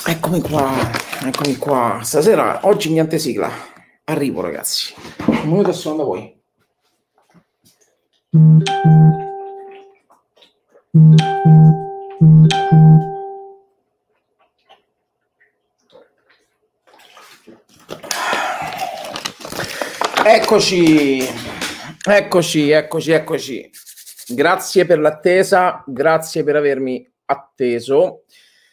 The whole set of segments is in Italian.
Eccomi qua, eccomi qua. Stasera, oggi niente sigla. Arrivo, ragazzi. Un minuto e sono da voi. Eccoci, eccoci, eccoci, eccoci. Grazie per l'attesa, grazie per avermi atteso.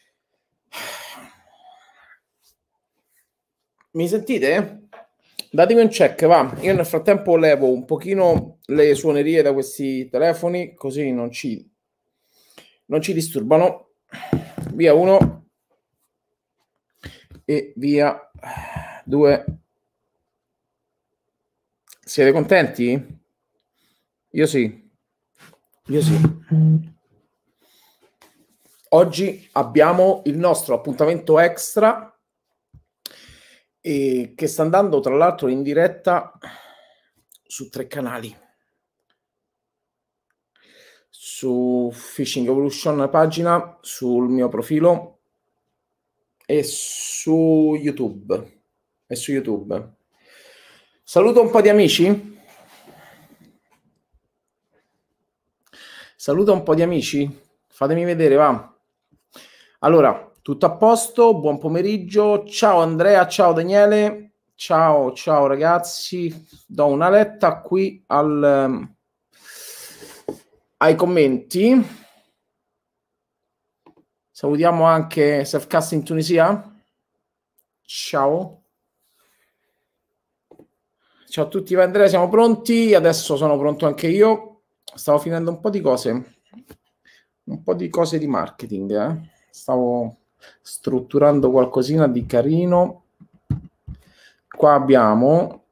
Mi sentite? Datemi un check, va. Io nel frattempo levo un pochino le suonerie da questi telefoni, così non ci disturbano. Via uno e via due. Siete contenti? Io sì. Io sì. Oggi abbiamo il nostro appuntamento extra e che sta andando tra l'altro in diretta su 3 canali. Su Fishing Evolution pagina, sul mio profilo e su YouTube. Saluto un po' di amici. Fatemi vedere, va. Allora, tutto a posto, buon pomeriggio. Ciao Andrea, ciao Daniele. Ciao ragazzi. Do una letta qui ai commenti. Salutiamo anche Selfcast in Tunisia. Ciao a tutti, Andrea, siamo pronti? Adesso sono pronto anche io. Stavo finendo un po' di cose di marketing. Stavo strutturando qualcosina di carino. Qua abbiamo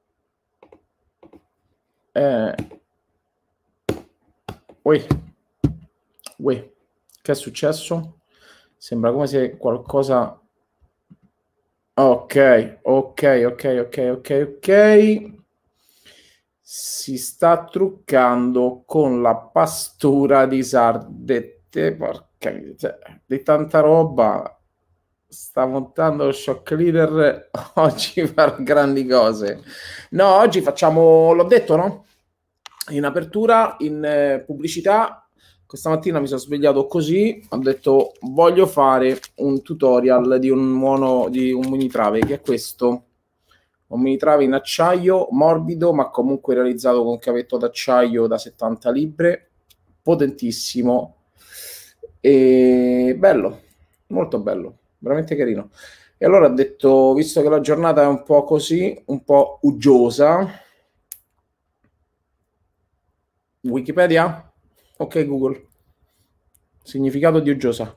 che è successo? Sembra come se qualcosa... Ok. Si sta truccando con la pastura di sardette, porca di tanta roba. Sta montando lo shock leader. Oggi farà grandi cose. No, oggi facciamo, l'ho detto, no? In apertura, in pubblicità. Questa mattina mi sono svegliato così, ho detto voglio fare un tutorial di un minitrave, che è questo, un minitrave in acciaio morbido ma comunque realizzato con cavetto d'acciaio da 70 libbre, potentissimo e bello, molto bello, veramente carino. E allora ho detto, visto che la giornata è un po' così, un po' uggiosa, Wikipedia? Ok Google. Significato di uggiosa.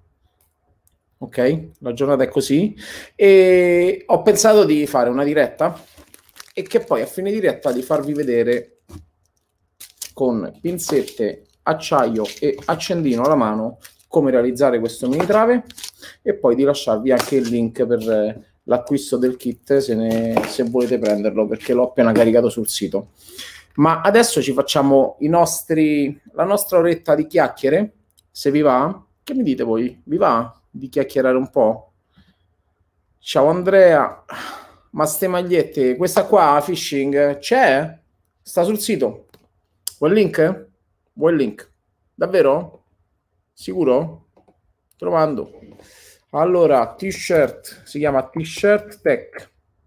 Ok, la giornata è così. E ho pensato di fare una diretta e che poi a fine diretta di farvi vedere con pinzette, acciaio e accendino alla mano come realizzare questo mini trave e poi di lasciarvi anche il link per l'acquisto del kit se volete prenderlo, perché l'ho appena caricato sul sito. Ma adesso ci facciamo la nostra oretta di chiacchiere, se vi va. Che mi dite voi? Vi va di chiacchierare un po'? Ciao Andrea, ma ste magliette, questa qua, Fishing, c'è? Sta sul sito? Vuoi il link? Vuoi il link? Davvero? Sicuro? Trovando. Allora, t-shirt, si chiama T-shirt Tech.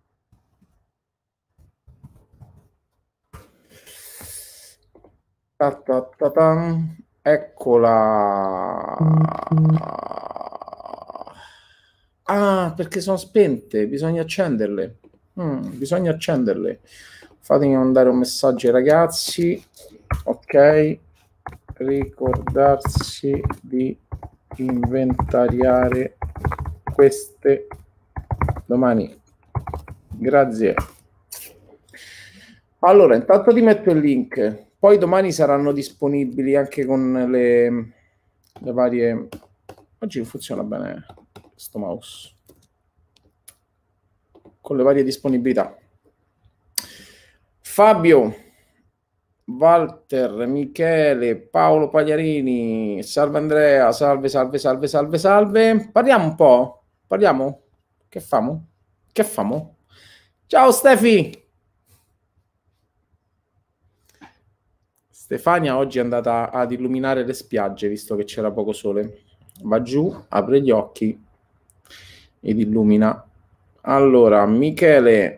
Eccola. Ah, perché sono spente, bisogna accenderle. Bisogna accenderle. Fatemi mandare un messaggio ai ragazzi. Ok. Ricordarsi di inventariare queste domani. Grazie. Allora, intanto ti metto il link. Poi domani saranno disponibili anche con le varie... Oggi funziona bene questo mouse. Con le varie disponibilità. Fabio, Walter, Michele, Paolo Pagliarini, salve Andrea, salve. Parliamo un po'. Parliamo? Che famo? Che famo? Ciao Stefi! Stefania oggi è andata ad illuminare le spiagge, visto che c'era poco sole. Va giù, apre gli occhi ed illumina. Allora, Michele.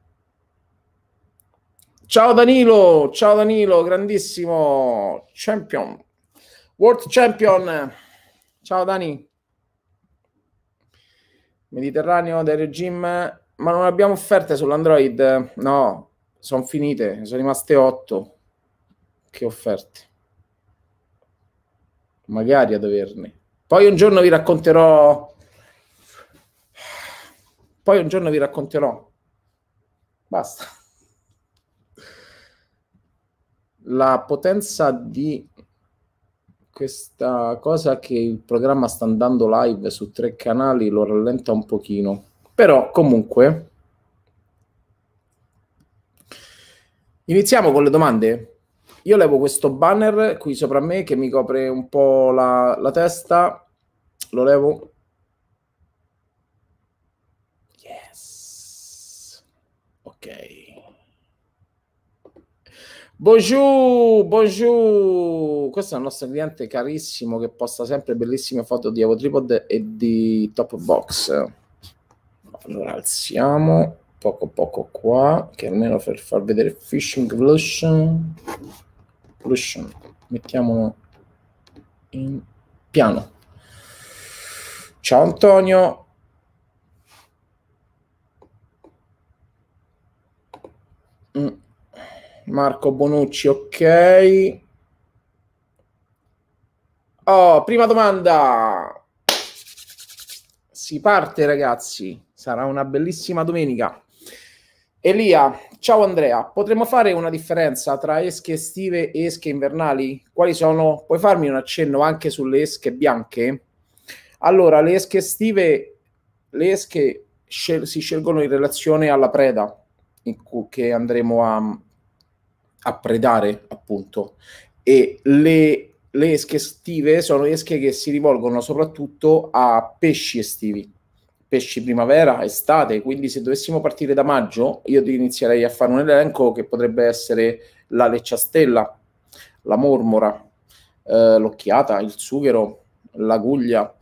Ciao Danilo, grandissimo champion, world champion. Ciao Dani. Mediterraneo del regime, ma non abbiamo offerte sull'Android? No, sono finite, sono rimaste 8. Che offerte? Magari ad averne. Poi un giorno vi racconterò. Basta. La potenza di questa cosa che il programma sta andando live su 3 canali lo rallenta un pochino. Però comunque iniziamo con le domande. Io levo questo banner qui sopra me che mi copre un po' la testa. Lo levo. Yes. Ok. Bonjour. Questo è il nostro cliente carissimo che posta sempre bellissime foto di Evotripod e di Top Box. Allora alziamo poco qua, che almeno per far vedere Fishing Evolution, mettiamolo in piano. Ciao Antonio. Marco Bonucci, ok. Oh, prima domanda. Si parte ragazzi, sarà una bellissima domenica. Elia, ciao Andrea, potremmo fare una differenza tra esche estive e esche invernali? Quali sono? Puoi farmi un accenno anche sulle esche bianche? Allora, le esche estive, si scelgono in relazione alla preda che andremo a predare, appunto, e le esche estive sono esche che si rivolgono soprattutto a pesci estivi, pesci primavera, estate. Quindi se dovessimo partire da maggio, io inizierei a fare un elenco che potrebbe essere la lecciastella, la mormora, l'occhiata, il sughero, l'aguglia,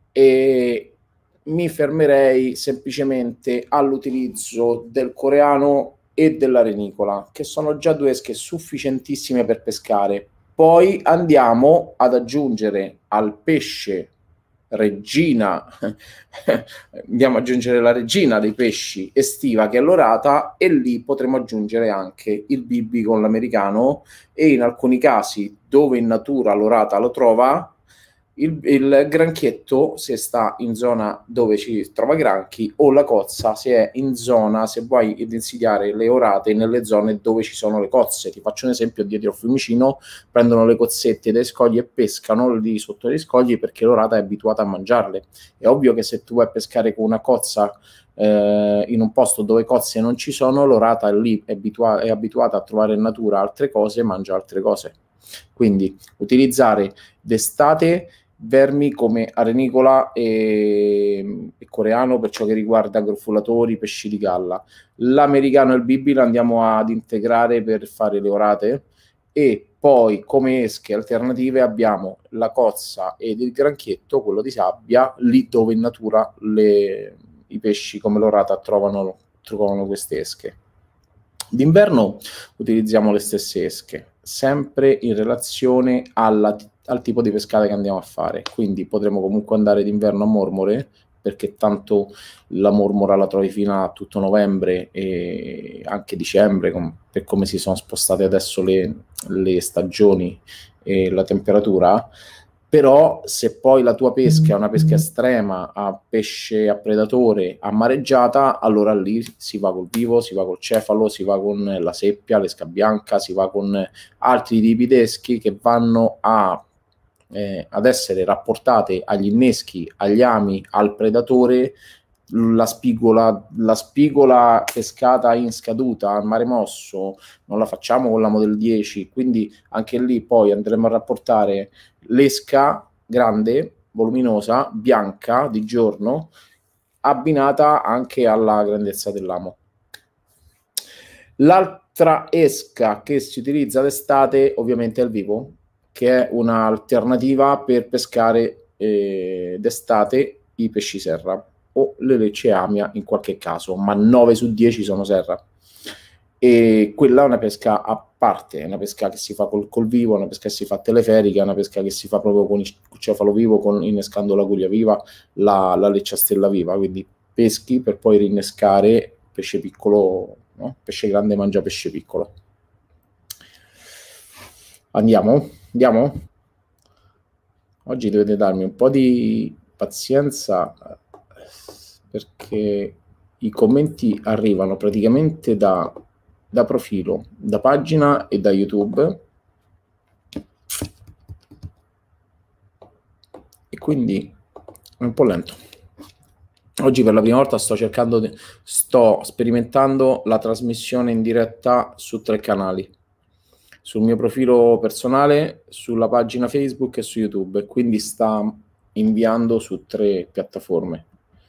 e mi fermerei semplicemente all'utilizzo del coreano e della renicola, che sono già 2 esche sufficientissime per pescare. Poi andiamo ad aggiungere al pesce regina, andiamo ad aggiungere la regina dei pesci estiva, che è l'orata, e lì potremo aggiungere anche il bibbi con l'americano, e in alcuni casi dove in natura l'orata lo trova, il granchietto se sta in zona dove ci trova granchi, o la cozza se è in zona, se vuoi insidiare le orate nelle zone dove ci sono le cozze. Ti faccio un esempio: dietro Fiumicino prendono le cozzette dai scogli e pescano lì sotto gli scogli perché l'orata è abituata a mangiarle. È ovvio che se tu vai a pescare con una cozza in un posto dove cozze non ci sono, l'orata lì è abituata a trovare in natura altre cose, mangia altre cose. Quindi utilizzare d'estate vermi come arenicola e coreano per ciò che riguarda grufolatori, pesci di galla. L'americano e il bibbi lo andiamo ad integrare per fare le orate, e poi come esche alternative abbiamo la cozza ed il granchietto, quello di sabbia, lì dove in natura i pesci come l'orata trovano queste esche. D'inverno utilizziamo le stesse esche, sempre in relazione al tipo di pescata che andiamo a fare. Quindi potremo comunque andare d'inverno a mormore, perché tanto la mormora la trovi fino a tutto novembre e anche dicembre, per come si sono spostate adesso le stagioni e la temperatura. Però se poi la tua pesca è una pesca estrema, a pesce, a predatore, a mareggiata, allora lì si va col vivo, si va col cefalo, si va con la seppia, l'esca bianca, si va con altri tipi d'eschi che vanno ad essere rapportate agli inneschi, agli ami, al predatore. La spigola pescata in scaduta al mare mosso non la facciamo con la Model 10, quindi anche lì poi andremo a rapportare l'esca grande, voluminosa, bianca di giorno, abbinata anche alla grandezza dell'amo. L'altra esca che si utilizza d'estate ovviamente è il vivo, che è un'alternativa per pescare d'estate i pesci serra o le lecce amia in qualche caso, ma 9 su 10 sono serra. E quella è una pesca a parte, è una pesca che si fa col vivo, è una pesca che si fa teleferica, è una pesca che si fa proprio con il cefalo vivo, innescando la cuglia viva, la leccia stella viva, quindi peschi per poi rinnescare pesce piccolo, no? Pesce grande mangia pesce piccolo. Andiamo? Oggi dovete darmi un po' di pazienza perché i commenti arrivano praticamente da profilo, da pagina e da YouTube, e quindi è un po' lento. Oggi per la prima volta sto sperimentando la trasmissione in diretta su 3 canali, sul mio profilo personale, sulla pagina Facebook e su YouTube, e quindi sta inviando su 3 piattaforme.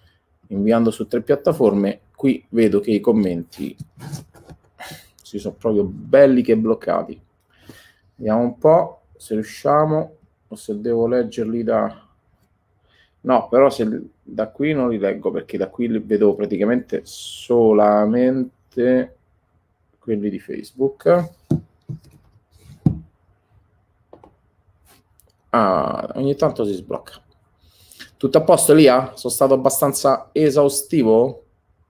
Qui vedo che i commenti si sono proprio belli che bloccati. Vediamo un po' se riusciamo, o se devo leggerli da... No, però se da qui non li leggo, perché da qui li vedo praticamente solamente quelli di Facebook. Ah, ogni tanto si sblocca. Tutto a posto, Elia? Sono stato abbastanza esaustivo?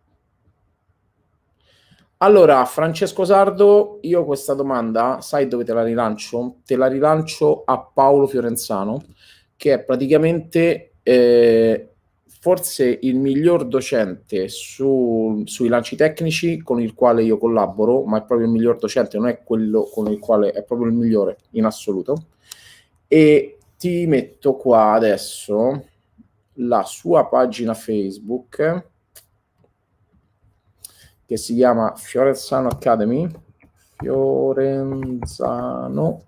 Allora, Francesco Sardo, io questa domanda, sai dove te la rilancio? Te la rilancio a Paolo Fiorenzano, che è praticamente forse il miglior docente sui lanci tecnici con il quale io collaboro, ma è proprio il miglior docente, non è quello con il quale è proprio il migliore in assoluto. E ti metto qua adesso la sua pagina Facebook, che si chiama Fiorenzano Academy. Fiorenzano,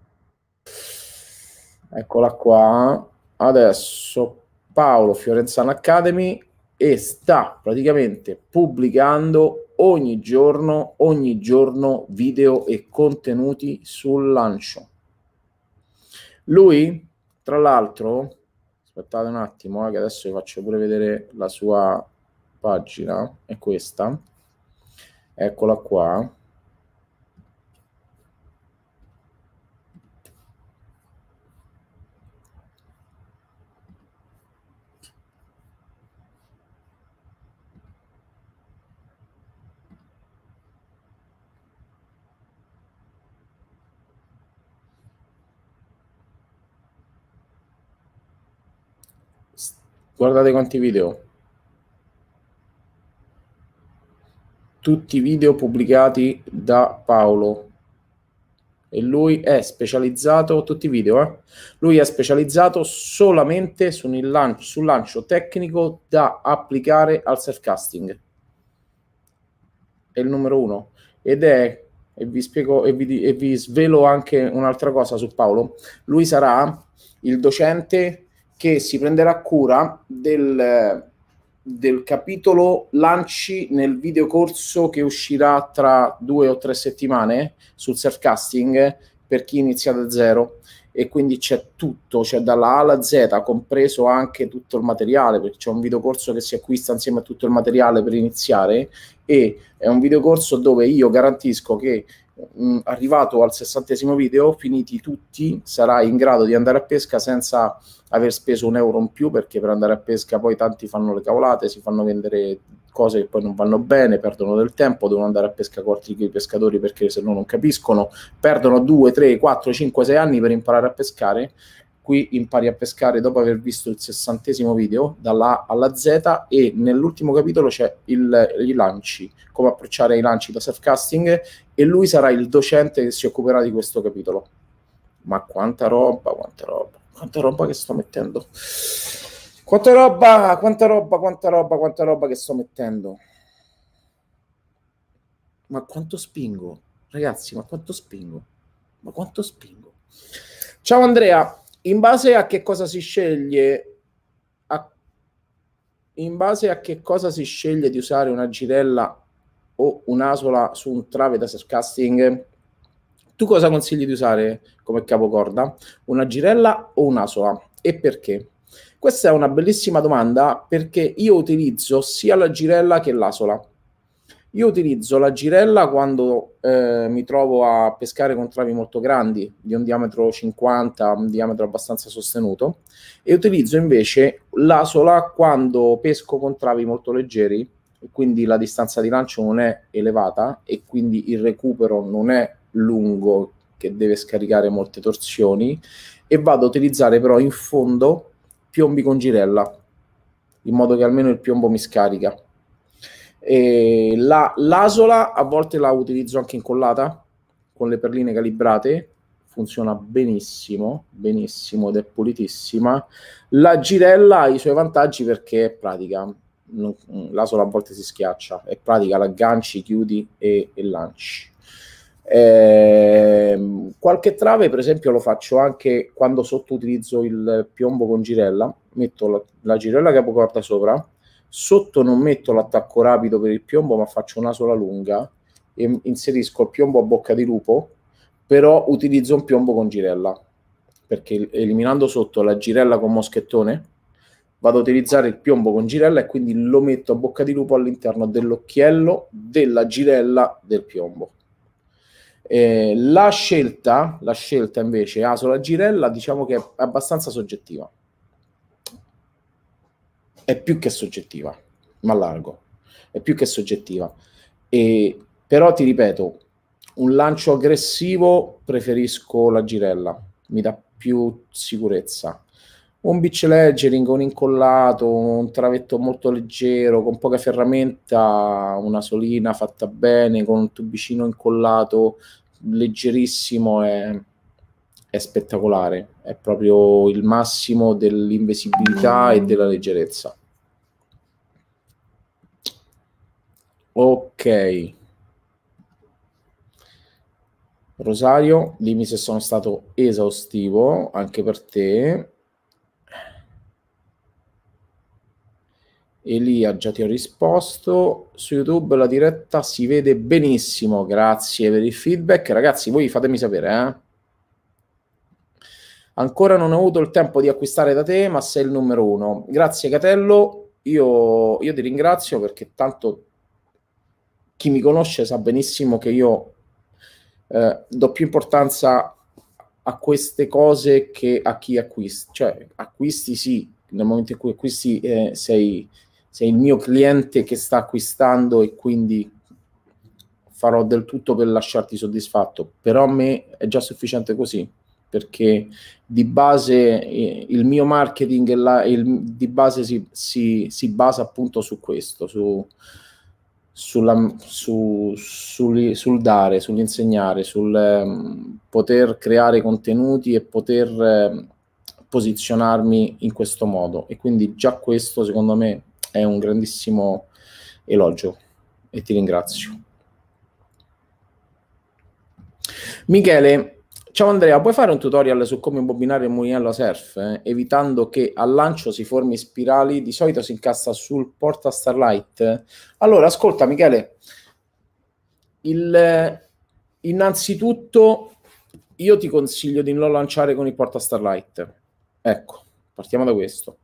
eccola qua. Adesso Paolo Fiorenzano Academy, e sta praticamente pubblicando ogni giorno video e contenuti sul lancio. Lui, tra l'altro, aspettate un attimo, che adesso vi faccio pure vedere la sua pagina, è questa. Eccola qua. Guardate quanti video. Tutti video pubblicati da Paolo. E lui è specializzato, tutti i video, lui è specializzato solamente sul lancio tecnico da applicare al self-casting. È il numero 1. Ed è, e vi spiego e vi svelo anche un'altra cosa su Paolo, lui sarà il docente che si prenderà cura del capitolo lanci nel videocorso che uscirà tra 2 o 3 settimane sul self-casting per chi inizia da zero, e quindi c'è tutto, c'è dalla A alla Z, compreso anche tutto il materiale, perché c'è un videocorso che si acquista insieme a tutto il materiale per iniziare, e è un videocorso dove io garantisco che arrivato al 60° video, finiti tutti, sarai in grado di andare a pesca senza aver speso un euro in più, perché per andare a pesca poi tanti fanno le cavolate, si fanno vendere cose che poi non vanno bene, perdono del tempo, devono andare a pesca con altri pescatori perché se no non capiscono, perdono 2, 3, 4, 5, 6 anni per imparare a pescare. Qui impari a pescare dopo aver visto il 60° video dalla A alla Z, e nell'ultimo capitolo c'è i lanci, come approcciare i lanci da self-casting, e lui sarà il docente che si occuperà di questo capitolo. Ma quanta roba che sto mettendo, quanta roba che sto mettendo, ma quanto spingo, ragazzi, ma quanto spingo. Ciao Andrea, in base a che cosa si sceglie in base a che cosa si sceglie di usare una girella o un'asola su un trave da surfcasting, tu cosa consigli di usare come capocorda? Una girella o un'asola? E perché? Questa è una bellissima domanda perché io utilizzo sia la girella che l'asola. Io utilizzo la girella quando mi trovo a pescare con travi molto grandi, di un diametro 50, un diametro abbastanza sostenuto, e utilizzo invece l'asola quando pesco con travi molto leggeri, e quindi la distanza di lancio non è elevata e quindi il recupero non è lungo, che deve scaricare molte torsioni, e vado a utilizzare però in fondo piombi con girella, in modo che almeno il piombo mi scarica. L'asola a volte la utilizzo anche incollata con le perline calibrate, funziona benissimo, benissimo ed è pulitissima. La girella ha i suoi vantaggi perché è pratica, l'asola a volte si schiaccia, è pratica, l'agganci, chiudi e lanci. Qualche trave per esempio lo faccio anche quando sottoutilizzo il piombo con girella, metto la girella capocorda sopra, sotto non metto l'attacco rapido per il piombo ma faccio una sola lunga e inserisco il piombo a bocca di lupo, però utilizzo un piombo con girella perché eliminando sotto la girella con moschettone vado a utilizzare il piombo con girella e quindi lo metto a bocca di lupo all'interno dell'occhiello della girella del piombo. La scelta invece asola girella diciamo che è abbastanza soggettiva, è più che soggettiva, ma largo, è più che soggettiva. Però ti ripeto, un lancio aggressivo preferisco la girella, mi dà più sicurezza. Un beach leggering, un incollato, un travetto molto leggero, con poca ferramenta, una solina fatta bene, con un tubicino incollato leggerissimo è spettacolare, è proprio il massimo dell'invisibilità e della leggerezza. Ok. Rosario, dimmi se sono stato esaustivo anche per te. Elia, già ti ho risposto. Su YouTube la diretta si vede benissimo, grazie per il feedback. Ragazzi, voi fatemi sapere, eh? Ancora non ho avuto il tempo di acquistare da te, ma sei il numero uno. Grazie, Catello. Io ti ringrazio perché tanto chi mi conosce sa benissimo che io do più importanza a queste cose che a chi acquisti. Cioè, acquisti sì, nel momento in cui acquisti sei il mio cliente che sta acquistando e quindi farò del tutto per lasciarti soddisfatto. Però a me è già sufficiente così, perché di base il mio marketing di base si basa appunto su questo, sul dare, sull'insegnare, sul poter creare contenuti e poter posizionarmi in questo modo. E quindi già questo secondo me è un grandissimo elogio e ti ringrazio. Michele, ciao Andrea, puoi fare un tutorial su come imbobinare il mulinello a surf, evitando che al lancio si formi spirali? Di solito si incassa sul porta Starlight. Allora, ascolta Michele, innanzitutto io ti consiglio di non lanciare con il porta Starlight. Ecco, partiamo da questo.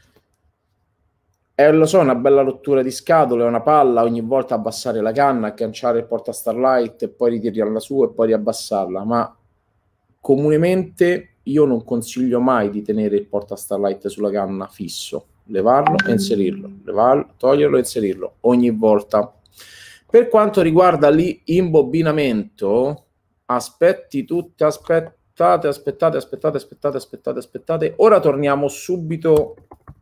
Lo so, è una bella rottura di scatole, è una palla, ogni volta abbassare la canna, agganciare il porta Starlight e poi ritirarla su e poi riabbassarla, ma comunemente io non consiglio mai di tenere il porta Starlight sulla canna fisso, levarlo e inserirlo, levarlo, toglierlo e inserirlo ogni volta. Per quanto riguarda l'imbobinamento, aspettate. Ora torniamo subito.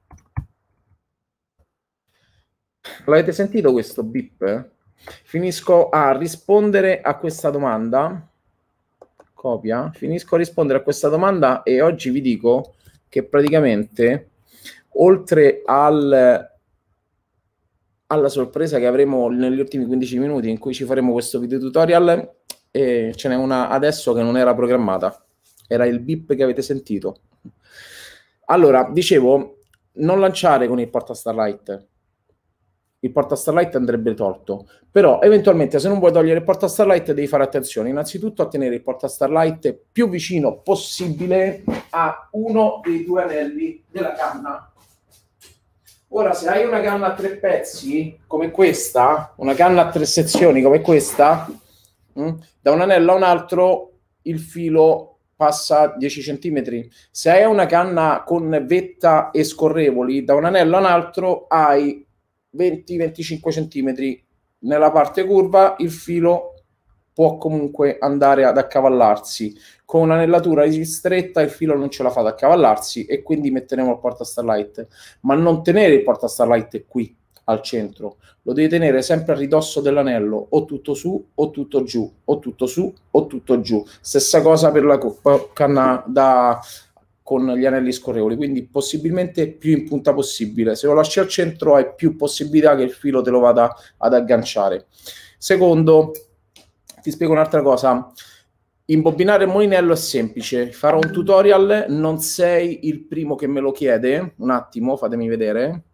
L'avete sentito questo beep? Finisco a rispondere a questa domanda. Copia. Finisco a rispondere a questa domanda e oggi vi dico che praticamente oltre alla sorpresa che avremo negli ultimi 15 minuti in cui ci faremo questo video tutorial, ce n'è una adesso che non era programmata. Era il beep che avete sentito. Allora, dicevo, non lanciare con il porta Starlight. il porta Starlight andrebbe tolto, però eventualmente se non vuoi togliere il porta Starlight devi fare attenzione innanzitutto a tenere il porta Starlight più vicino possibile a uno dei due anelli della canna. Ora, se hai una canna a 3 pezzi come questa, una canna a 3 sezioni come questa, da un anello a un altro il filo passa 10 cm. Se hai una canna con vetta e scorrevoli, da un anello a un altro hai 20-25 cm. Nella parte curva il filo può comunque andare ad accavallarsi. Con un'anellatura stretta il filo non ce la fa ad accavallarsi e quindi metteremo il porta Starlight. Ma non tenere il porta Starlight qui al centro, lo devi tenere sempre a ridosso dell'anello, o tutto su o tutto giù, o tutto su o tutto giù. Stessa cosa per la canna con gli anelli scorrevoli, quindi possibilmente più in punta possibile. Se lo lasci al centro hai più possibilità che il filo te lo vada ad agganciare. Secondo, ti spiego un'altra cosa. Imbobinare il mulinello è semplice, farò un tutorial, non sei il primo che me lo chiede. Un attimo, fatemi vedere.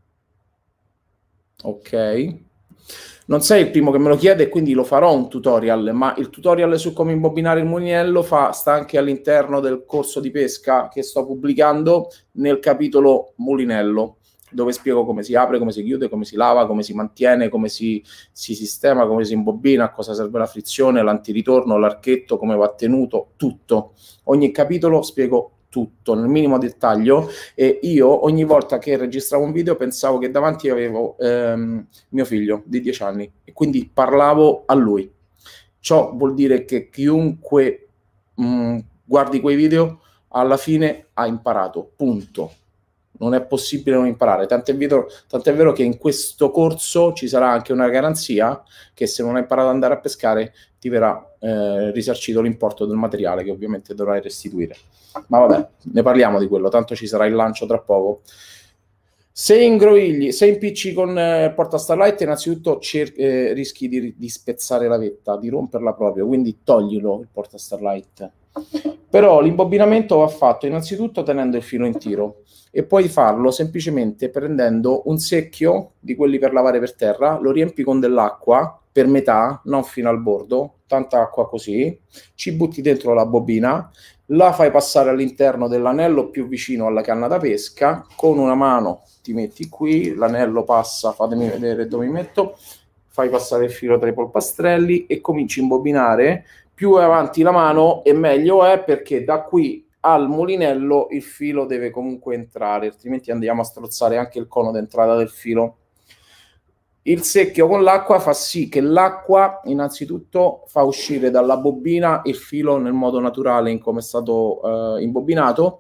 Ok, non sei il primo che me lo chiede, quindi lo farò un tutorial, ma il tutorial su come imbobinare il mulinello sta anche all'interno del corso di pesca che sto pubblicando nel capitolo mulinello, dove spiego come si apre, come si chiude, come si lava, come si mantiene, come si sistema, come si imbobina, a cosa serve la frizione, l'antiritorno, l'archetto, come va tenuto, tutto. Ogni capitolo spiego tutto nel minimo dettaglio, e io ogni volta che registravo un video pensavo che davanti avevo mio figlio di 10 anni e quindi parlavo a lui. Ciò vuol dire che chiunque guardi quei video alla fine ha imparato, punto. Non è possibile non imparare, tant'è vero che in questo corso ci sarà anche una garanzia che se non hai imparato ad andare a pescare ti verrà risarcito l'importo del materiale che ovviamente dovrai restituire. Ma vabbè, ne parliamo di quello, tanto ci sarà il lancio tra poco. Se ingrovigli, se impicci con porta Starlight, innanzitutto rischi di spezzare la vetta, di romperla proprio, quindi toglilo il porta Starlight. Però l'imbobinamento va fatto innanzitutto tenendo il filo in tiro, e puoi farlo semplicemente prendendo un secchio di quelli per lavare per terra, lo riempi con dell'acqua per metà, non fino al bordo, tanta acqua così, ci butti dentro la bobina, la fai passare all'interno dell'anello più vicino alla canna da pesca, con una mano ti metti qui, l'anello passa, fatemi vedere dove mi metto, fai passare il filo tra i polpastrelli e cominci a imbobinare. Più è avanti la mano e meglio è, perché da qui al mulinello il filo deve comunque entrare, altrimenti andiamo a strozzare anche il cono d'entrata del filo. Il secchio con l'acqua fa sì che l'acqua innanzitutto fa uscire dalla bobina il filo nel modo naturale in come è stato imbobinato,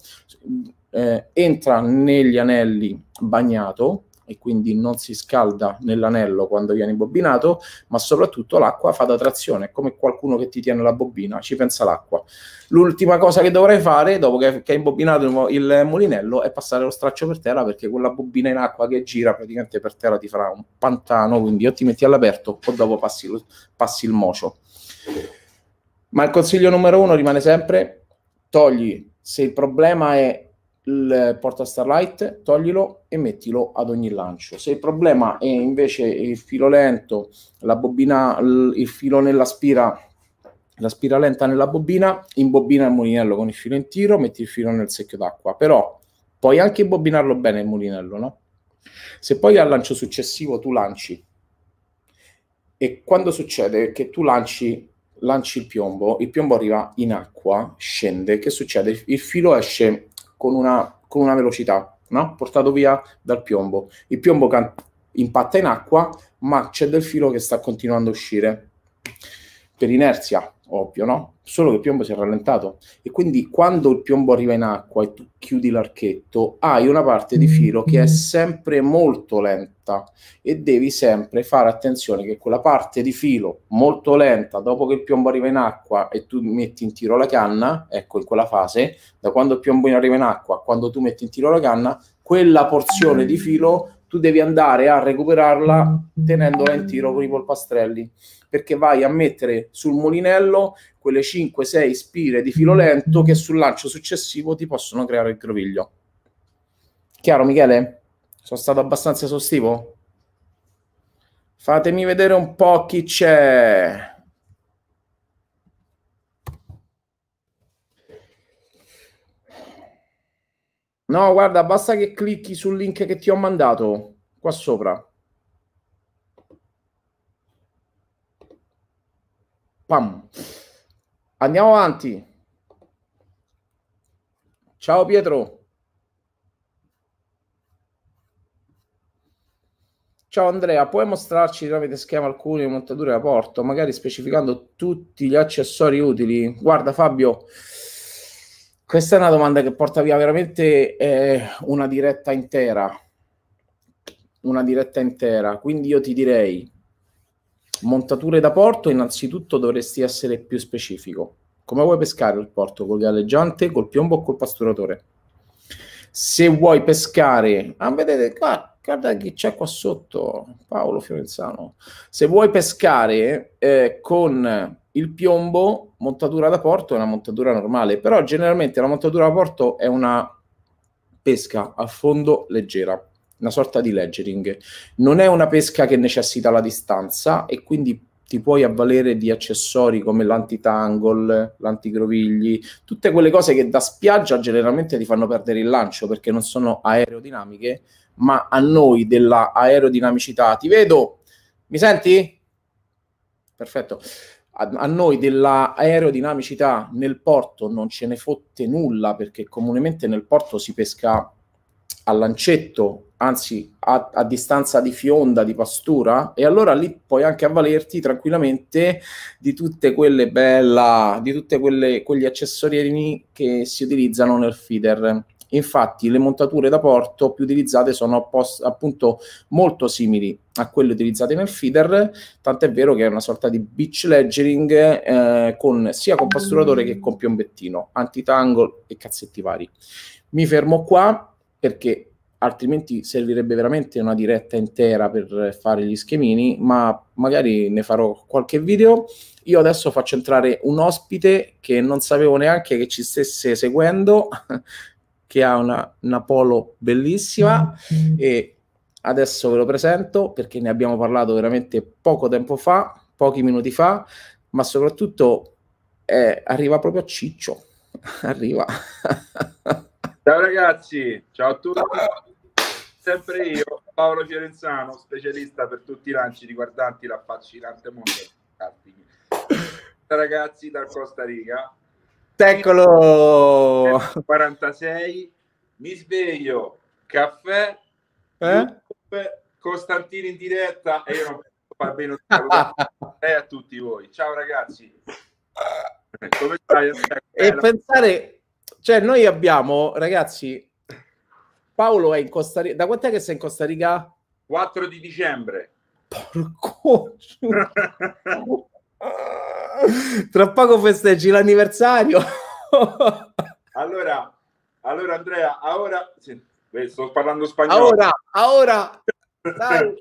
entra negli anelli bagnato e quindi non si scalda nell'anello quando viene imbobinato, ma soprattutto l'acqua fa da trazione, è come qualcuno che ti tiene la bobina, ci pensa l'acqua. L'ultima cosa che dovrai fare dopo che hai imbobinato il mulinello è passare lo straccio per terra, perché quella bobina in acqua che gira praticamente per terra ti farà un pantano, quindi o ti metti all'aperto o dopo passi il mocio. Ma il consiglio numero 1 rimane sempre: togli, se il problema è il porta Starlight, toglilo e mettilo ad ogni lancio. Se il problema è invece il filo lento, la bobina, il filo nella spira, la spira lenta nella bobina, imbobina il mulinello con il filo in tiro, metti il filo nel secchio d'acqua. Però puoi anche imbobinarlo bene il mulinello, no? Se poi al lancio successivo tu lanci, e quando succede che tu lanci il piombo arriva in acqua, scende, che succede? Il filo esce con una velocità, no? Portato via dal piombo. Il piombo impatta in acqua, ma c'è del filo che sta continuando a uscire. Per inerzia, ovvio, no? Solo che il piombo si è rallentato. E quindi quando il piombo arriva in acqua e tu chiudi l'archetto, hai una parte di filo che è sempre molto lenta e devi sempre fare attenzione che quella parte di filo molto lenta, dopo che il piombo arriva in acqua e tu metti in tiro la canna, ecco, in quella fase, da quando il piombo arriva in acqua a quando tu metti in tiro la canna, quella porzione di filo tu devi andare a recuperarla tenendola in tiro con i polpastrelli, perché vai a mettere sul mulinello quelle 5-6 spire di filo lento che sul lancio successivo ti possono creare il groviglio. Chiaro, Michele? Sono stato abbastanza esaustivo? Fatemi vedere un po' chi c'è. No, guarda, basta che clicchi sul link che ti ho mandato qua sopra. Pam. Andiamo avanti. Ciao Pietro. Ciao Andrea, puoi mostrarci tramite schema alcune montature da porto, magari specificando tutti gli accessori utili? Guarda Fabio, questa è una domanda che porta via veramente una diretta intera. Una diretta intera. Quindi io ti direi, montature da porto, innanzitutto dovresti essere più specifico. Come vuoi pescare il porto? Col galleggiante, col piombo o col pasturatore? Se vuoi pescare, vedete qua, guarda chi c'è qua sotto, Paolo Fiorenzano. Se vuoi pescare con il piombo, montatura da porto è una montatura normale, però generalmente la montatura da porto è una pesca a fondo leggera, una sorta di leggering. Non è una pesca che necessita la distanza e quindi ti puoi avvalere di accessori come l'antitangle, l'antigrovigli, tutte quelle cose che da spiaggia generalmente ti fanno perdere il lancio perché non sono aerodinamiche, ma a noi della aerodinamicità. Ti vedo? Mi senti? Perfetto. A noi della aerodinamicità nel porto non ce ne fotte nulla perché comunemente nel porto si pesca a lancetto, anzi a distanza di fionda, di pastura, e allora lì puoi anche avvalerti tranquillamente di tutte quelle quegli accessorini che si utilizzano nel feeder. Infatti le montature da porto più utilizzate sono appunto molto simili a quelle utilizzate nel feeder, tant'è vero che è una sorta di beach leggering sia con pasturatore che con piombettino, antitangle e cazzetti vari. Mi fermo qua perché altrimenti servirebbe veramente una diretta intera per fare gli schemini, ma magari ne farò qualche video. Io adesso faccio entrare un ospite che non sapevo neanche che ci stesse seguendo, che ha una polo bellissima e adesso ve lo presento perché ne abbiamo parlato veramente poco tempo fa, pochi minuti fa, ma soprattutto arriva proprio a ciccio. Arriva. Ciao ragazzi, ciao a tutti, sempre io, Paolo Fiorenzano, specialista per tutti i lanci riguardanti l'affascinante mondo del karting. Ragazzi dal Costa Rica, Eccolo! 46, mi sveglio, caffè, YouTube, Costantino in diretta e io non posso far bene a tutti voi. Ciao ragazzi, come stai? E pensare, cioè noi abbiamo, ragazzi, Paolo è in Costa Rica, da quant'è che sei in Costa Rica? 4 di dicembre. Porco! Tra poco festeggi l'anniversario. Allora Andrea, ora sto parlando spagnolo. Ahora, dai.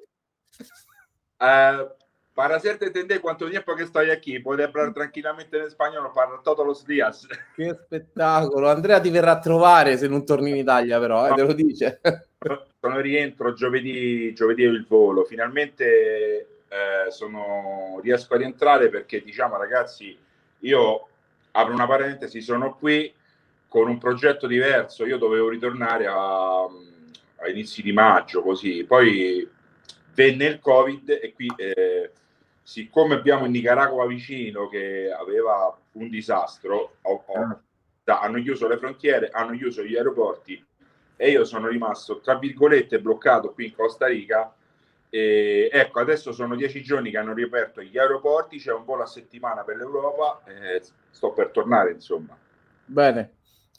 Para hacerte entender cuánto tiempo que estoy aquí, puedes hablar tranquillamente in spagnolo para todos los días. Che spettacolo. Andrea ti verrà a trovare se non torni in Italia, però, te lo dice. Sono rientro giovedì il volo. Finalmente riesco a rientrare perché, diciamo, ragazzi, io apro una parentesi, sono qui con un progetto diverso. Io dovevo ritornare a inizi di maggio, così. Poi venne il Covid e qui, siccome abbiamo il Nicaragua vicino che aveva un disastro, hanno chiuso le frontiere, hanno chiuso gli aeroporti e io sono rimasto, tra virgolette, bloccato qui in Costa Rica. E ecco, adesso sono 10 giorni che hanno riaperto gli aeroporti, c'è un volo a settimana per l'Europa, sto per tornare, insomma. Bene.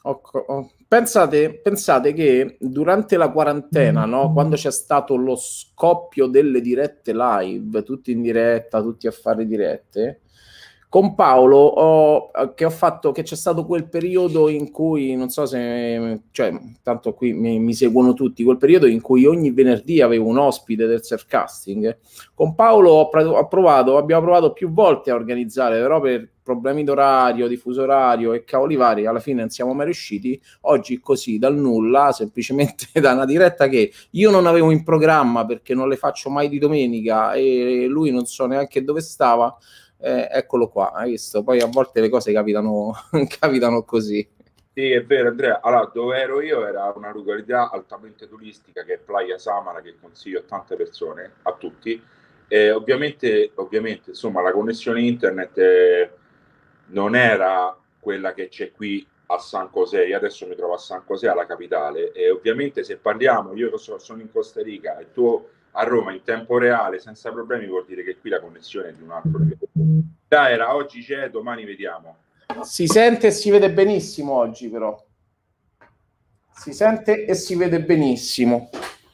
Pensate che durante la quarantena, no, quando c'è stato lo scoppio delle dirette live, tutti in diretta, tutti a fare dirette, con Paolo che c'è stato quel periodo in cui, non so se, cioè, tanto qui mi seguono tutti, quel periodo in cui ogni venerdì avevo un ospite del surfcasting. Con Paolo abbiamo provato più volte a organizzare, però per problemi d'orario, di fuso orario e cavoli vari, alla fine non siamo mai riusciti. Oggi così, dal nulla, semplicemente da una diretta che io non avevo in programma perché non le faccio mai di domenica e lui non so neanche dove stava. Eccolo qua, hai visto? Poi a volte le cose capitano, capitano così. Sì, è vero, Andrea. Allora, dove ero io era una località altamente turistica che è Playa Samara, che consiglio a tante persone, a tutti. E ovviamente, insomma, la connessione internet non era quella che c'è qui a San José. Io adesso mi trovo a San José, alla capitale, e ovviamente se parliamo, io sono in Costa Rica e tu a Roma in tempo reale, senza problemi, vuol dire che qui la connessione è di un altro livello. Era oggi c'è, domani vediamo. Si sente e si vede benissimo oggi, però. Si sente e si vede benissimo.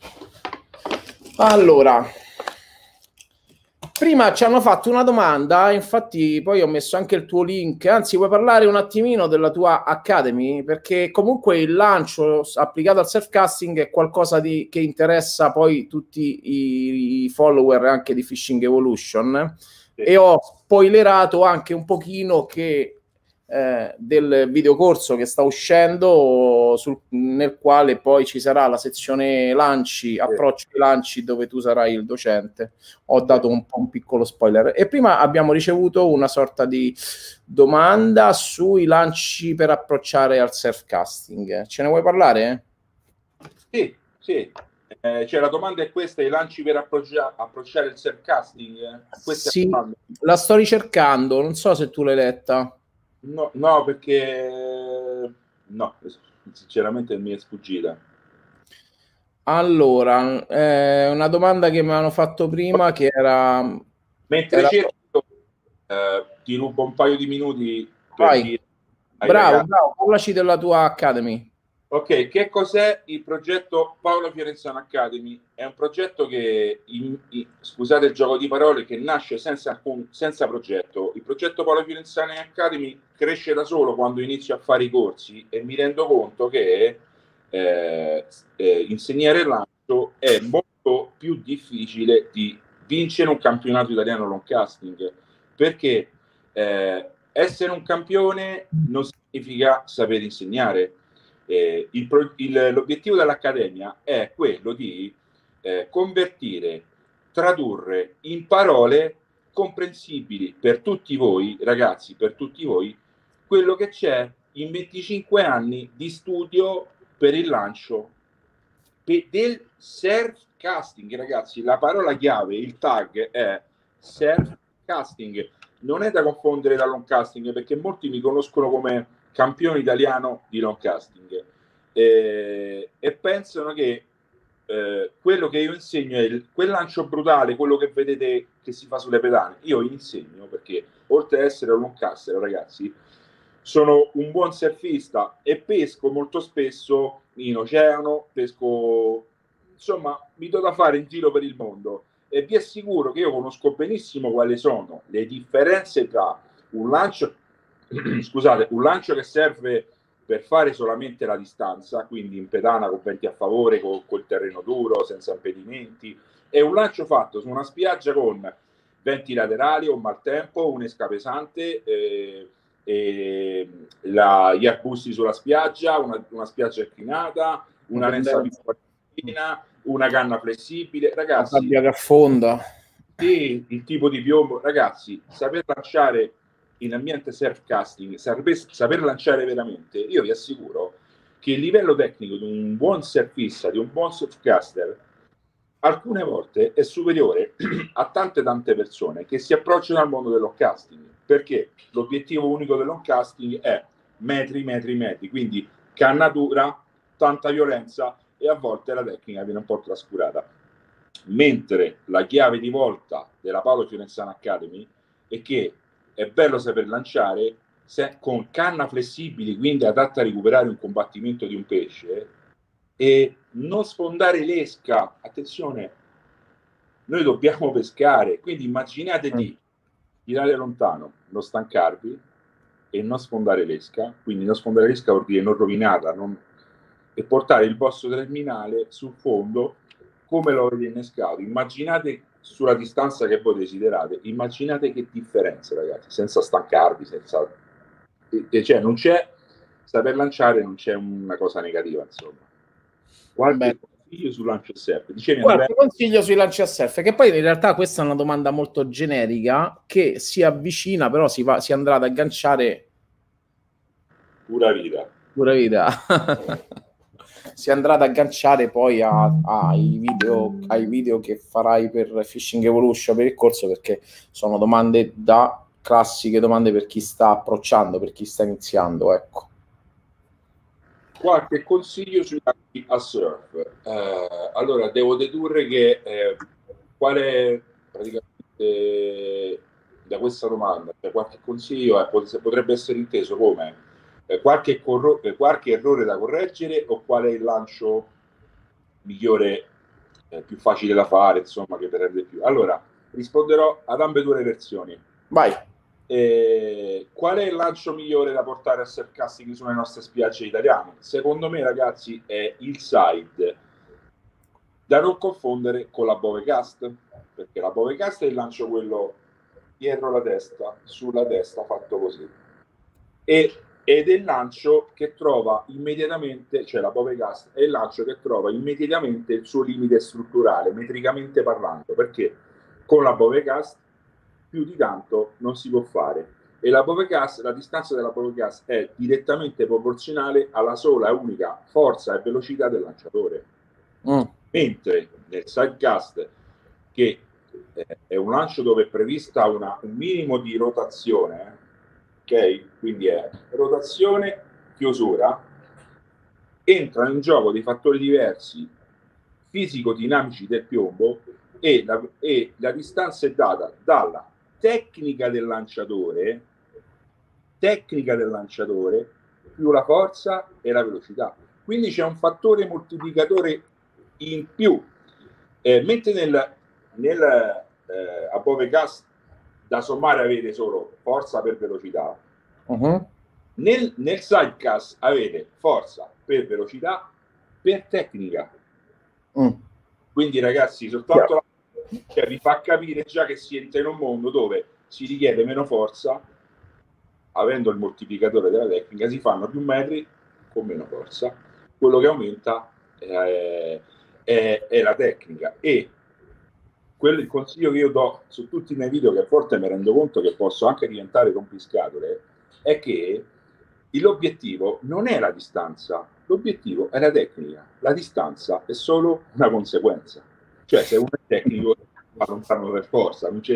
Allora, prima ci hanno fatto una domanda, infatti poi ho messo anche il tuo link, anzi vuoi parlare un attimino della tua Academy? Perché comunque il lancio applicato al surfcasting è qualcosa che interessa poi tutti i follower anche di Fishing Evolution, sì. E ho spoilerato anche un pochino che del videocorso che sta uscendo nel quale poi ci sarà la sezione lanci, approccio ai lanci, dove tu sarai il docente. Ho dato un po' un piccolo spoiler. E prima abbiamo ricevuto una sorta di domanda sui lanci per approcciare al surfcasting. Ce ne vuoi parlare? Sì, sì. Cioè, la domanda è questa: i lanci per approcciare il surfcasting? Sì, la sto ricercando, non so se tu l'hai letta. No, perché no, sinceramente mi è sfuggita. Allora, una domanda che mi hanno fatto prima che era... Mentre cerco, ti rubo un paio di minuti per Vai. dire Bravo, parlaci della tua Academy. Ok, che cos'è il progetto Paolo Fiorenzano Academy? È un progetto che, scusate il gioco di parole, che nasce senza progetto. Il progetto Paolo Fiorenzano Academy cresce da solo quando inizio a fare i corsi e mi rendo conto che insegnare il lancio è molto più difficile di vincere un campionato italiano long casting, perché essere un campione non significa saper insegnare. L'obiettivo dell'Accademia è quello di convertire, tradurre in parole comprensibili per tutti voi, ragazzi, per tutti voi, quello che c'è in 25 anni di studio per il lancio del surfcasting, ragazzi. La parola chiave, il tag è surfcasting. Non è da confondere da long casting, perché molti mi conoscono come campione italiano di long casting e pensano che quello che io insegno è quel lancio brutale, quello che vedete che si fa sulle pedane. Io insegno perché oltre ad essere un long caster, ragazzi, sono un buon surfista e pesco molto spesso in oceano, pesco, insomma, mi do da fare in giro per il mondo e vi assicuro che io conosco benissimo quali sono le differenze tra un lancio scusate, un lancio che serve per fare solamente la distanza, quindi in pedana con venti a favore, col terreno duro, senza impedimenti, e un lancio fatto su una spiaggia con venti laterali o maltempo, un'esca pesante, gli arbusti sulla spiaggia, una spiaggia inclinata, una lenza piccolina, una canna flessibile. Ragazzi, la sabbia che affonda. Sì, il tipo di piombo. Ragazzi, saper lanciare in ambiente surfcasting, saper lanciare veramente, io vi assicuro che il livello tecnico di un buon surfista, di un buon surfcaster, alcune volte è superiore a tante persone che si approcciano al mondo dell'oncasting, perché l'obiettivo unico dell'oncasting è metri, quindi cannatura, tanta violenza e a volte la tecnica viene un po' trascurata. Mentre la chiave di volta della Paolo Fiorenzano Academy è che è bello saper lanciare con canna flessibili, quindi adatta a recuperare un combattimento di un pesce, e non sfondare l'esca. Attenzione, noi dobbiamo pescare, quindi immaginatevi tirare lontano, non stancarvi e non sfondare l'esca. Quindi non sfondare l'esca vuol dire non rovinarla, e portare il vostro terminale sul fondo come lo avete innescato. Immaginate sulla distanza che voi desiderate, immaginate che differenza, ragazzi, senza stancarvi, senza... cioè non c'è, saper lanciare non c'è una cosa negativa, insomma. Qualche consiglio sul lancio surf? Dicevi, qualche consiglio sui lanci a surf, che poi in realtà questa è una domanda molto generica che si avvicina, però si andrà ad agganciare pura vita. Pura vita. Si andrà ad agganciare poi ai video che farai per Fishing Evolution, per il corso, perché sono domande classiche domande per chi sta approcciando, per chi sta iniziando, ecco. Qualche consiglio sui lanci a surf? Allora, devo dedurre che quale praticamente da questa domanda, cioè qualche consiglio potrebbe essere inteso come qualche errore da correggere, o qual è il lancio migliore, più facile da fare, insomma, che prende più. Allora, risponderò ad ambedue le versioni. Vai. Qual è il lancio migliore da portare a surf casting sulle nostre spiagge italiane? Secondo me, ragazzi, è il side, da non confondere con la Bovecast, perché la Bovecast è il lancio quello dietro la testa, sulla testa, fatto così, ed è il lancio che trova immediatamente, cioè la Bovecast è il lancio che trova immediatamente il suo limite strutturale, metricamente parlando, perché con la Bovecast più di tanto non si può fare, e la distanza della Bovecast è direttamente proporzionale alla sola e unica forza e velocità del lanciatore. Mentre nel sidecast, che è un lancio dove è prevista un minimo di rotazione, ok? Quindi è rotazione, chiusura, entrano in gioco dei fattori diversi fisico-dinamici del piombo, e la distanza è data dalla tecnica del lanciatore più la forza e la velocità. Quindi c'è un fattore moltiplicatore in più, mentre a Bovecast da sommare avete solo forza per velocità. Nel sidecast avete forza per velocità per tecnica. Quindi, ragazzi, soltanto cioè, vi fa capire già che si entra in un mondo dove si richiede meno forza, avendo il moltiplicatore della tecnica, si fanno più metri con meno forza. Quello che aumenta è la tecnica. E quello, il consiglio che io do su tutti i miei video, che a volte mi rendo conto che posso anche diventare rompiscatole, è che l'obiettivo non è la distanza, l'obiettivo è la tecnica. La distanza è solo una conseguenza. Cioè, se uno è tecnico va lontano per forza, non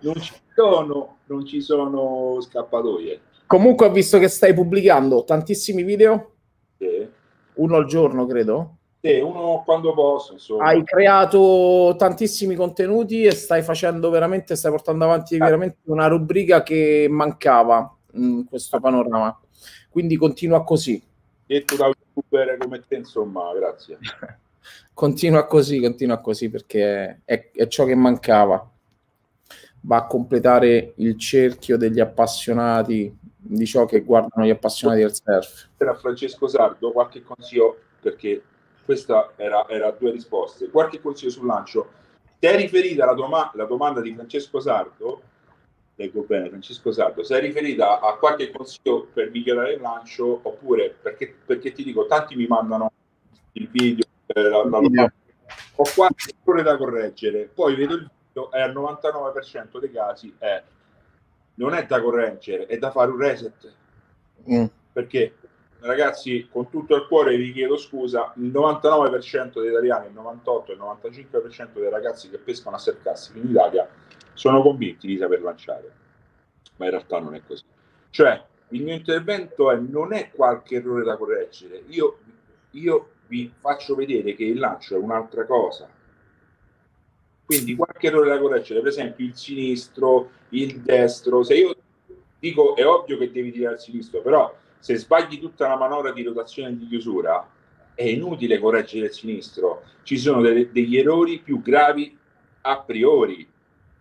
ci sono scappatoie. Comunque ho visto che stai pubblicando tantissimi video, uno al giorno, credo. Uno quando posso, insomma. Hai creato tantissimi contenuti e stai portando avanti veramente una rubrica che mancava in questo panorama. Quindi continua così. Detto da un youtuber come te, insomma, grazie. Continua così, perché è ciò che mancava. Va a completare il cerchio degli appassionati, di ciò che guardano gli appassionati del surf. Era Francesco Sardo, qualche consiglio, perché questa era due risposte. Qualche consiglio sul lancio? Ti è riferita la domanda di Francesco Sardo? Leggo bene, Francesco Sardo. Se è riferita a qualche consiglio per migliorare il lancio, oppure perché ti dico, tanti mi mandano il video, ho qualche errore da correggere, poi vedo il video e al 99% dei casi non è da correggere, è da fare un reset. Perché, ragazzi, con tutto il cuore vi chiedo scusa, il 99% degli italiani, il 98, il 95% dei ragazzi che pescano a surf casting in Italia sono convinti di saper lanciare, ma in realtà non è così. Cioè, il mio intervento non è qualche errore da correggere, io vi faccio vedere che il lancio è un'altra cosa. Quindi qualche errore da correggere, per esempio il sinistro, il destro. Se io dico, è ovvio che devi tirare al sinistro, però se sbagli tutta la manovra di rotazione e di chiusura è inutile correggere il sinistro. Ci sono degli errori più gravi a priori.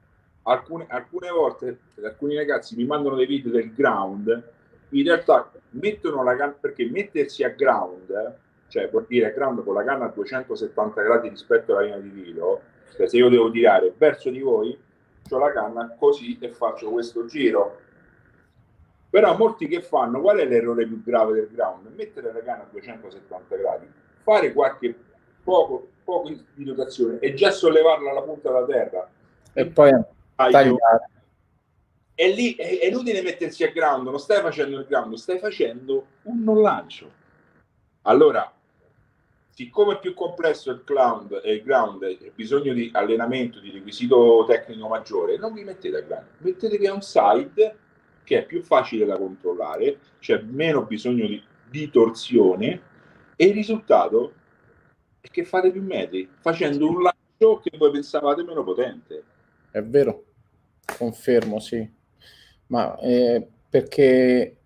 alcune volte alcuni ragazzi mi mandano dei video del ground, in realtà mettono la canna, perché mettersi a ground, cioè vuol dire a ground con la canna a 270 gradi rispetto alla linea di tiro, cioè se io devo tirare verso di voi, ho la canna così e faccio questo giro. Però molti che fanno, qual è l'errore più grave del ground? Mettere la canna a 270 gradi, fare qualche poco di rotazione e già sollevarla alla punta della terra. E poi tagliare. E lì è inutile mettersi a ground, non stai facendo il ground, stai facendo un non lancio. Allora, siccome è più complesso il ground e c'è bisogno di allenamento, di requisito tecnico maggiore, non vi mettete a ground, mettete che è un side che è più facile da controllare, c'è meno bisogno di torsione e il risultato è che fate più metri facendo un lancio che voi pensavate meno potente. È vero, confermo, sì, ma perché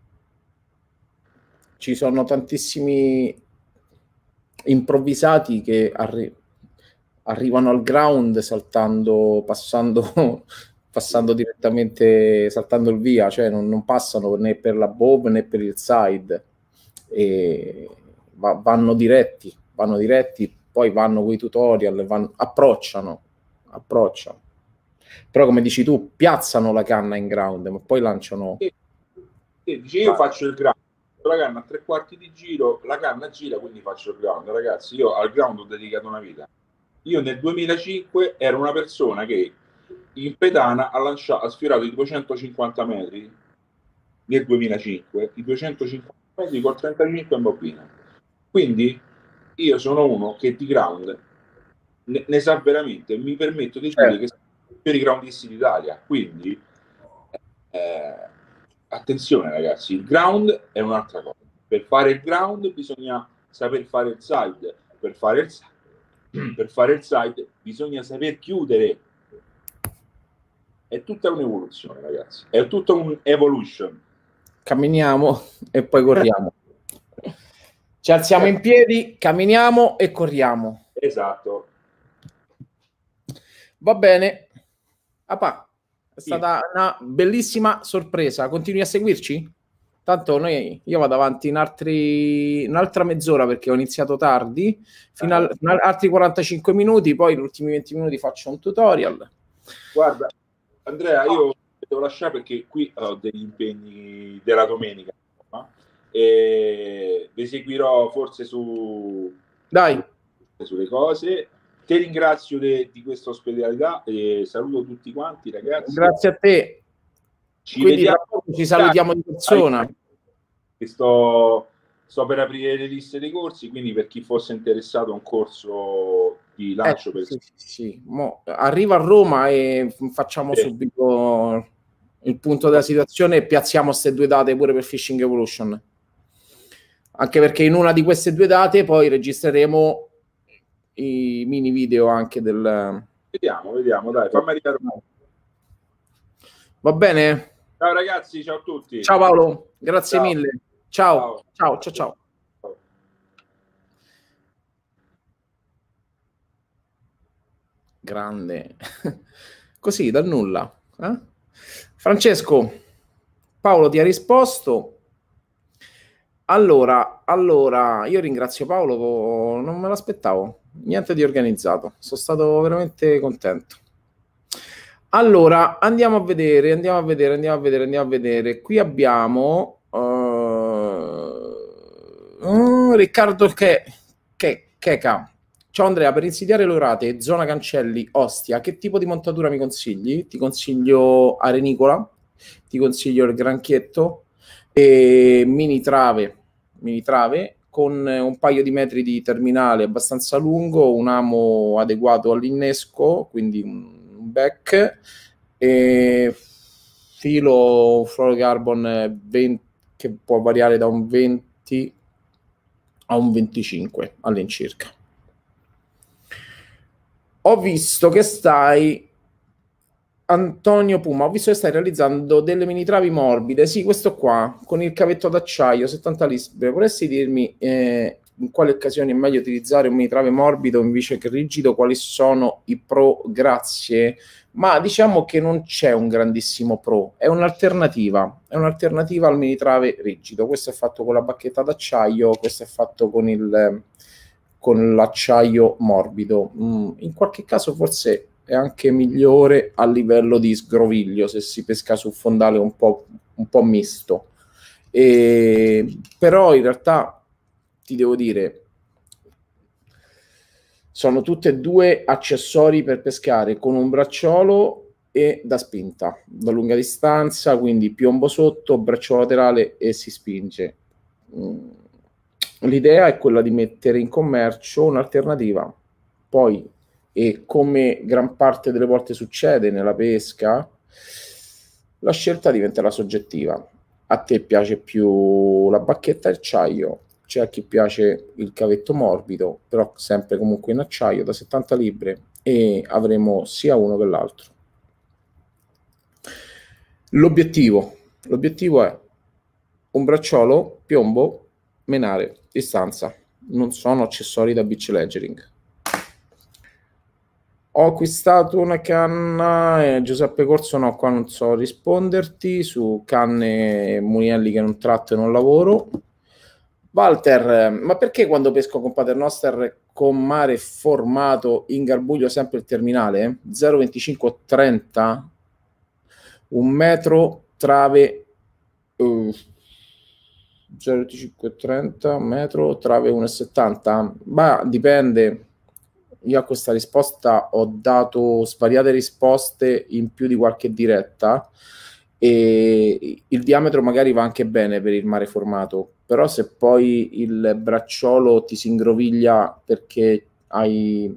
ci sono tantissimi improvvisati che arrivano al ground passando direttamente, saltando il via, cioè non passano né per la bob né per il side, e vanno diretti, poi vanno con i tutorial, approcciano. Però come dici tu, piazzano la canna in ground, ma poi lanciano. Dice, io faccio il ground, la canna a 3/4 di giro, la canna gira, quindi faccio il ground. Ragazzi, io al ground ho dedicato una vita. Io nel 2005 ero una persona che in pedana ha sfiorato i 250 metri nel 2005, i 250 metri col 35 in bobina. Quindi io sono uno che di ground ne sa veramente, mi permetto di dire che sono i migliori groundisti d'Italia. Quindi attenzione ragazzi, il ground è un'altra cosa. Per fare il ground bisogna saper fare il side, per fare il side bisogna saper chiudere. È tutta un'evoluzione ragazzi, è tutta un'evolution. Camminiamo e poi corriamo. Ci alziamo in piedi, camminiamo e corriamo. Esatto. Va bene. Apà. È stata una bellissima sorpresa. Continui a seguirci? Tanto io vado avanti in un'altra mezz'ora perché ho iniziato tardi, fino a altri 45 minuti, poi gli ultimi 20 minuti faccio un tutorial. Guarda, Andrea, io devo lasciare perché qui ho degli impegni della domenica, no? E vi seguirò forse sulle cose. Ti ringrazio di questa ospitalità e saluto tutti quanti ragazzi. Grazie a te. Quindi tra poco ci salutiamo di persona. Sto per aprire le liste dei corsi, quindi per chi fosse interessato a un corso di lancio sì. Arriva a Roma e facciamo subito il punto della situazione e piazziamo queste 2 date pure per Fishing Evolution, anche perché in una di queste 2 date poi registreremo i mini video anche del... Vediamo, dai, fammi arrivare. Va bene? Ciao ragazzi, ciao a tutti. Ciao Paolo, grazie mille. Ciao. Grande. Così, dal nulla. Francesco, Paolo ti ha risposto. Allora, io ringrazio Paolo, non me l'aspettavo, niente di organizzato, sono stato veramente contento. Allora, andiamo a vedere. Qui abbiamo Riccardo Checa. Ciao Andrea, per insidiare l'orate, zona cancelli, Ostia, che tipo di montatura mi consigli? Ti consiglio arenicola, ti consiglio il granchietto e mini trave con un paio di metri di terminale abbastanza lungo, un amo adeguato all'innesco, quindi un back, e filo fluorocarbon 20, che può variare da un 20 a un 25 all'incirca. Ho visto che Antonio Puma, ho visto che stai realizzando delle mini travi morbide. Sì, questo qua, con il cavetto d'acciaio, 70 libre. Vorresti dirmi in quali occasioni è meglio utilizzare un mini trave morbido invece che rigido? Quali sono i pro? Grazie. ma diciamo che non c'è un grandissimo pro, è un'alternativa al minitrave rigido. Questo è fatto con la bacchetta d'acciaio, questo è fatto con l'acciaio morbido. In qualche caso forse è anche migliore a livello di sgroviglio se si pesca su fondale un po' misto. Però in realtà ti devo dire, sono tutti e due accessori per pescare con un bracciolo e da spinta, da lunga distanza, quindi piombo sotto, bracciolo laterale e si spinge. L'idea è quella di mettere in commercio un'alternativa. Poi, e come gran parte delle volte succede nella pesca, la scelta diventerà soggettiva. A te piace più la bacchetta d'acciaio, c'è a chi piace il cavetto morbido, però sempre comunque in acciaio da 70 libbre, e avremo sia uno che l'altro. L'obiettivo è un bracciolo, piombo, menare, distanza. Non sono accessori da beach leggering. Ho acquistato una canna, Giuseppe Corso, no, qua non so risponderti, su canne e mulinelli che non tratto e non lavoro. Walter, ma perché quando pesco con Paternoster con mare formato ingarbuglio sempre il terminale? 0,25-30? 1 metro, trave 0,25-30 metro, trave 1,70? Ma dipende. Io a questa risposta ho dato svariate risposte in più di qualche diretta, e il diametro magari va anche bene per il mare formato, però se poi il bracciolo ti si ingroviglia perché hai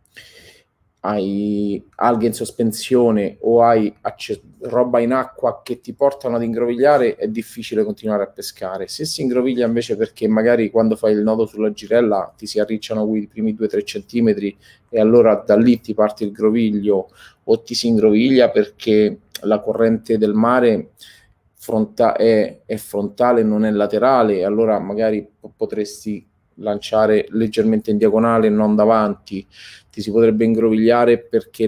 alghe in sospensione o hai roba in acqua che ti portano ad ingrovigliare, è difficile continuare a pescare. Se si ingroviglia invece perché magari quando fai il nodo sulla girella ti si arricciano i primi 2-3 centimetri e allora da lì ti parte il groviglio, o ti si ingroviglia perché la corrente del mare è frontale, non è laterale, e allora magari potresti lanciare leggermente in diagonale e non davanti, ti si potrebbe ingrovigliare perché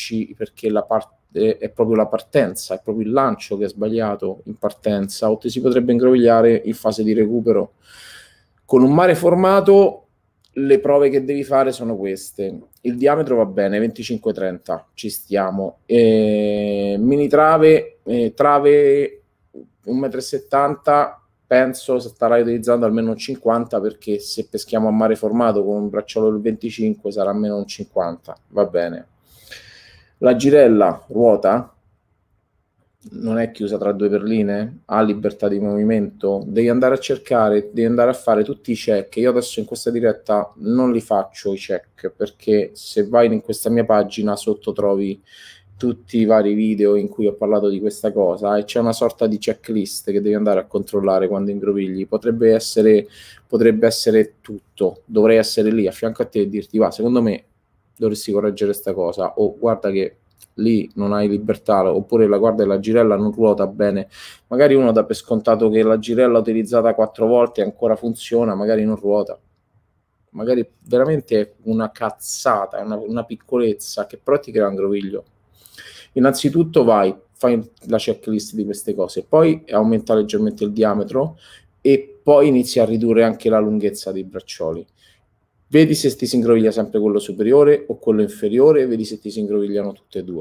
è proprio la partenza, è proprio il lancio che è sbagliato in partenza, o ti si potrebbe ingrovigliare in fase di recupero. Con un mare formato le prove che devi fare sono queste: il diametro va bene, 25-30, ci stiamo, mini trave, trave 1,70 m, penso starai utilizzando almeno un 50, perché se peschiamo a mare formato con un bracciolo del 25 sarà almeno un 50, va bene. La girella ruota, non è chiusa tra due perline, ha libertà di movimento, devi andare a cercare, devi andare a fare tutti i check. Io adesso in questa diretta non li faccio i check, perché se vai in questa mia pagina sotto trovi tutti i vari video in cui ho parlato di questa cosa, e c'è una sorta di checklist che devi andare a controllare quando ingrovigli. Potrebbe essere tutto, dovrei essere lì a fianco a te e dirti: va, secondo me dovresti correggere questa cosa, o guarda che lì non hai libertà, oppure guarda la girella non ruota bene. Magari uno dà per scontato che la girella utilizzata 4 volte ancora funziona, magari non ruota, magari veramente è una cazzata, una piccolezza che però ti crea un groviglio. Innanzitutto fai la checklist di queste cose, poi aumenta leggermente il diametro e poi inizi a ridurre anche la lunghezza dei braccioli. Vedi se ti si ingroviglia sempre quello superiore o quello inferiore, vedi se ti si ingrovigliano tutte e due.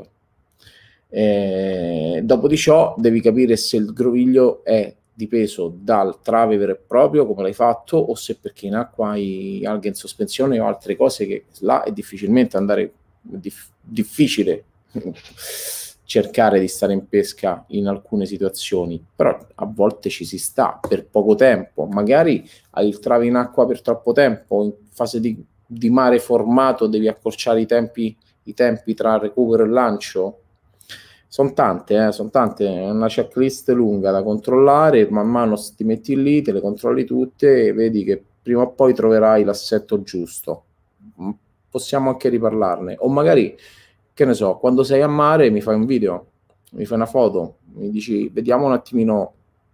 Dopo di ciò devi capire se il groviglio è dipeso dal trave vero e proprio, come l'hai fatto, o se perché in acqua hai alghe in sospensione o altre cose che là è difficilmente difficile cercare di stare in pesca in alcune situazioni, però a volte ci si sta per poco tempo, magari hai il trave in acqua per troppo tempo, in fase di mare formato devi accorciare i tempi tra recupero e lancio. Sono tante, è una checklist lunga da controllare, man mano ti metti lì, te le controlli tutte e vedi che prima o poi troverai l'assetto giusto. Possiamo anche riparlarne, o magari, che ne so, quando sei a mare mi fai un video, mi fai una foto, mi dici: vediamo un attimino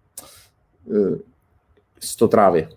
sto trave.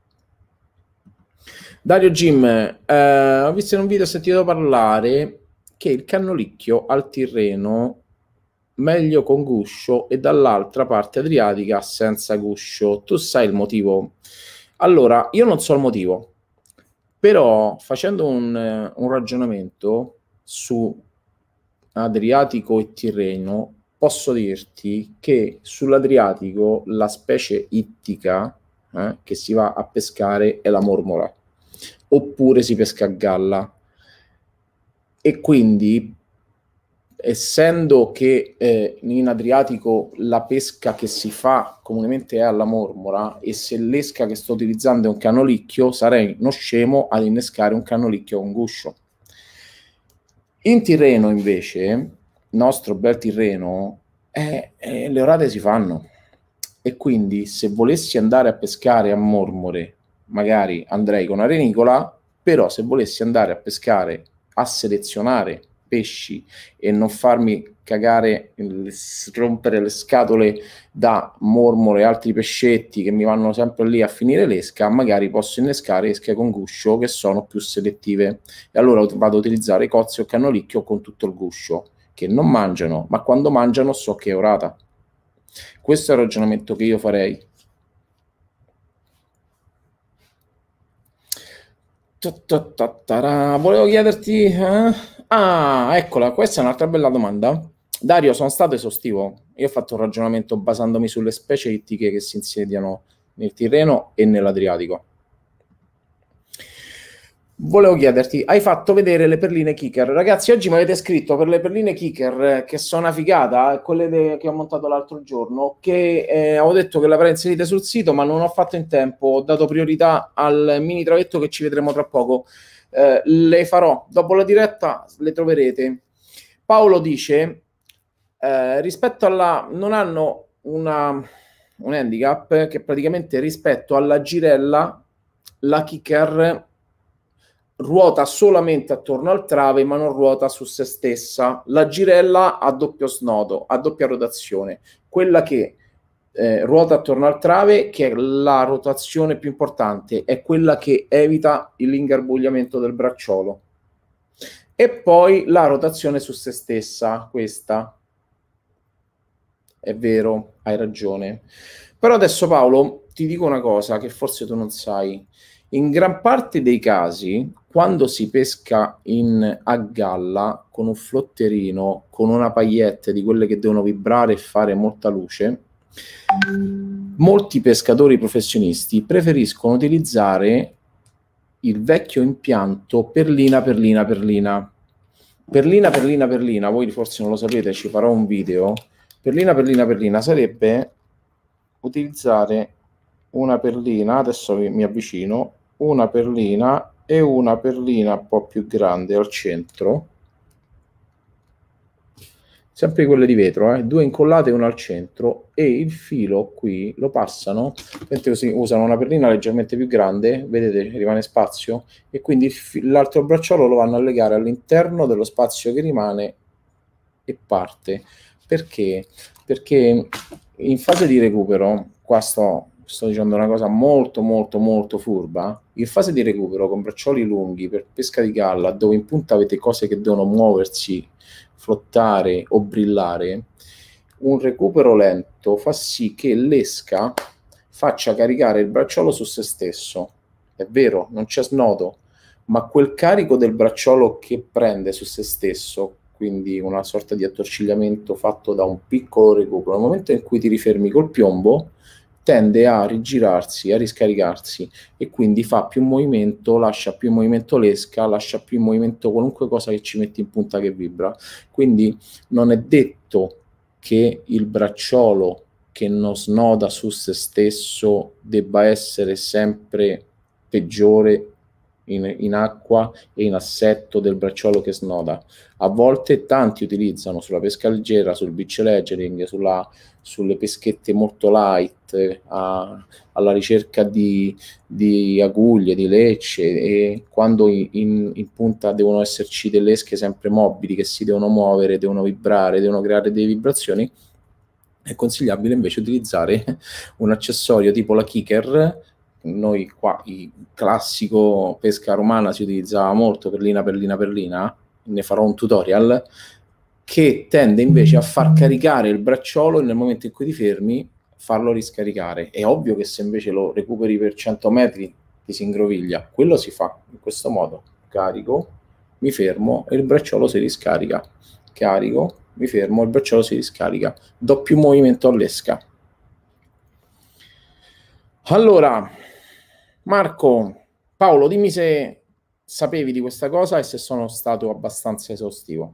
Dario Jim, ho visto in un video, ho sentito parlare che il cannolicchio al Tirreno meglio con guscio e dall'altra parte adriatica senza guscio. Tu sai il motivo? Allora, io non so il motivo, però facendo un ragionamento su Adriatico e Tirreno, posso dirti che sull'Adriatico la specie ittica che si va a pescare è la mormora, oppure si pesca a galla. E quindi, essendo che in Adriatico la pesca che si fa comunemente è alla mormora, e se l'esca che sto utilizzando è un cannolicchio, sarei uno scemo ad innescare un cannolicchio con guscio. In Tirreno, invece, nostro bel Tirreno, le orate si fanno. E quindi, se volessi andare a pescare a mormore, magari andrei con una renicola, però se volessi andare a pescare, a selezionare pesci e non farmi cagare, rompere le scatole da mormore e altri pescetti che mi vanno sempre lì a finire l'esca, magari posso innescare esche con guscio che sono più selettive, e allora vado a utilizzare cozze o cannolicchio con tutto il guscio, che non mangiano, ma quando mangiano so che è orata. Questo è il ragionamento che io farei. Volevo chiederti eccola, questa è un'altra bella domanda. Dario, sono stato esaustivo. Io ho fatto un ragionamento basandomi sulle specie ittiche che si insediano nel Tirreno e nell'Adriatico. Volevo chiederti, hai fatto vedere le perline kicker? Ragazzi, oggi mi avete scritto per le perline kicker, che sono una figata, quelle che ho montato l'altro giorno, che avevo detto che le avrei inserite sul sito, ma non ho fatto in tempo, ho dato priorità al mini travetto che ci vedremo tra poco. Le farò dopo la diretta, le troverete. Paolo dice, rispetto alla... non hanno un handicap, che praticamente rispetto alla girella, la kicker ruota solamente attorno al trave, ma non ruota su se stessa. La girella ha doppio snodo, ha doppia rotazione. Quella che ruota attorno al trave, che è la rotazione più importante, è quella che evita l'ingarbugliamento del bracciolo. E poi la rotazione su se stessa, questa. È vero, hai ragione. Però adesso, Paolo, ti dico una cosa che forse tu non sai. In gran parte dei casi, quando si pesca a galla con un flotterino, con una paillette di quelle che devono vibrare e fare molta luce, molti pescatori professionisti preferiscono utilizzare il vecchio impianto perlina, perlina, perlina. Perlina, perlina, perlina, voi forse non lo sapete, ci farò un video. Perlina, perlina, perlina sarebbe utilizzare una perlina, adesso mi avvicino, una perlina e una perlina un po' più grande al centro, sempre quelle di vetro, due incollate e una al centro, e il filo qui lo passano, così usano una perlina leggermente più grande, vedete rimane spazio, e quindi l'altro bracciolo lo vanno a legare all'interno dello spazio che rimane e parte. Perché? Perché in fase di recupero, qua sto dicendo una cosa molto molto molto furba, in fase di recupero con braccioli lunghi per pesca di galla, dove in punta avete cose che devono muoversi, flottare o brillare, un recupero lento fa sì che l'esca faccia caricare il bracciolo su se stesso. È vero, non c'è snodo, ma quel carico del bracciolo che prende su se stesso, quindi una sorta di attorcigliamento fatto da un piccolo recupero, nel momento in cui ti rifermi col piombo, tende a rigirarsi, a riscaricarsi, e quindi fa più movimento, lascia più movimento l'esca, lascia più movimento qualunque cosa che ci metti in punta che vibra. Quindi non è detto che il bracciolo che non snoda su se stesso debba essere sempre peggiore in acqua e in assetto del bracciolo che snoda. A volte tanti utilizzano sulla pesca leggera, sul beach leggering, sulle peschette molto light, alla ricerca di aguglie, di lecce, e quando in punta devono esserci delle esche sempre mobili che si devono muovere, devono vibrare, devono creare delle vibrazioni, è consigliabile invece utilizzare un accessorio tipo la kicker. Noi qua, il classico pesca romana, si utilizzava molto perlina, perlina, perlina, ne farò un tutorial, che tende invece a far caricare il bracciolo e nel momento in cui ti fermi farlo riscaricare. È ovvio che se invece lo recuperi per 100 metri ti si ingroviglia. Quello si fa in questo modo: carico, mi fermo e il bracciolo si riscarica, carico, mi fermo, il bracciolo si riscarica, do più movimento all'esca. Allora, Marco, Paolo, dimmi se sapevi di questa cosa e se sono stato abbastanza esaustivo.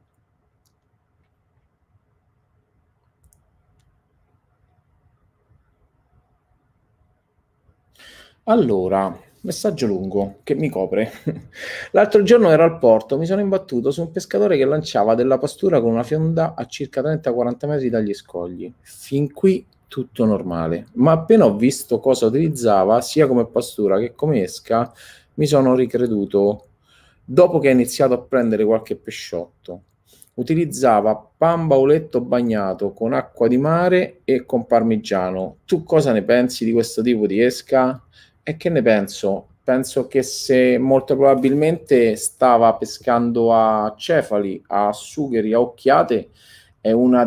Allora, messaggio lungo che mi copre. L'altro giorno ero al porto, mi sono imbattuto su un pescatore che lanciava della pastura con una fionda a circa 30-40 metri dagli scogli. Fin qui tutto normale, ma appena ho visto cosa utilizzava sia come pastura che come esca, mi sono ricreduto. Dopo che ha iniziato a prendere qualche pesciotto, utilizzava pan bauletto bagnato con acqua di mare e con parmigiano. Tu cosa ne pensi di questo tipo di esca? E che ne penso? Penso che se molto probabilmente stava pescando a cefali, a sugheri, a occhiate, è una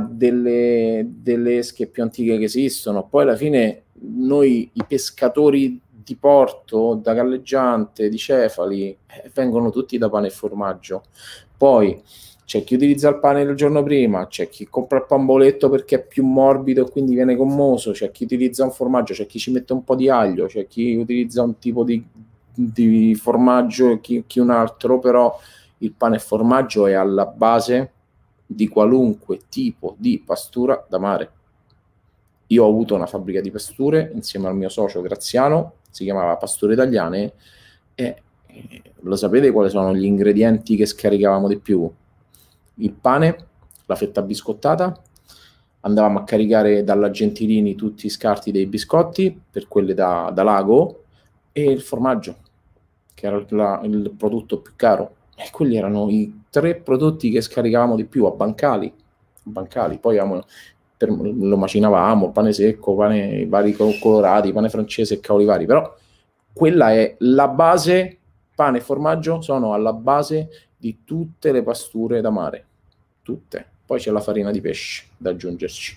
delle esche più antiche che esistono. Poi alla fine noi, i pescatori di porto, da galleggiante, di cefali, vengono tutti da pane e formaggio. Poi c'è chi utilizza il pane il giorno prima, c'è chi compra il pamboletto perché è più morbido e quindi viene gommoso, c'è chi utilizza un formaggio, c'è chi ci mette un po' di aglio, c'è chi utilizza un tipo di formaggio e chi un altro, però il pane e formaggio è alla base di qualunque tipo di pastura da mare. Io ho avuto una fabbrica di pasture insieme al mio socio Graziano, si chiamava Pasture Italiane, e lo sapete quali sono gli ingredienti che scaricavamo di più? Il pane, la fetta biscottata, andavamo a caricare dalla Gentilini tutti i scarti dei biscotti per quelle da lago, e il formaggio, che era il prodotto più caro. E quelli erano i 3 prodotti che scaricavamo di più a bancali. Poi lo macinavamo, pane secco, pane vari colorati, pane francese e cavoli vari, però quella è la base. Pane e formaggio sono alla base di tutte le pasture da mare, tutte. Poi c'è la farina di pesce da aggiungerci.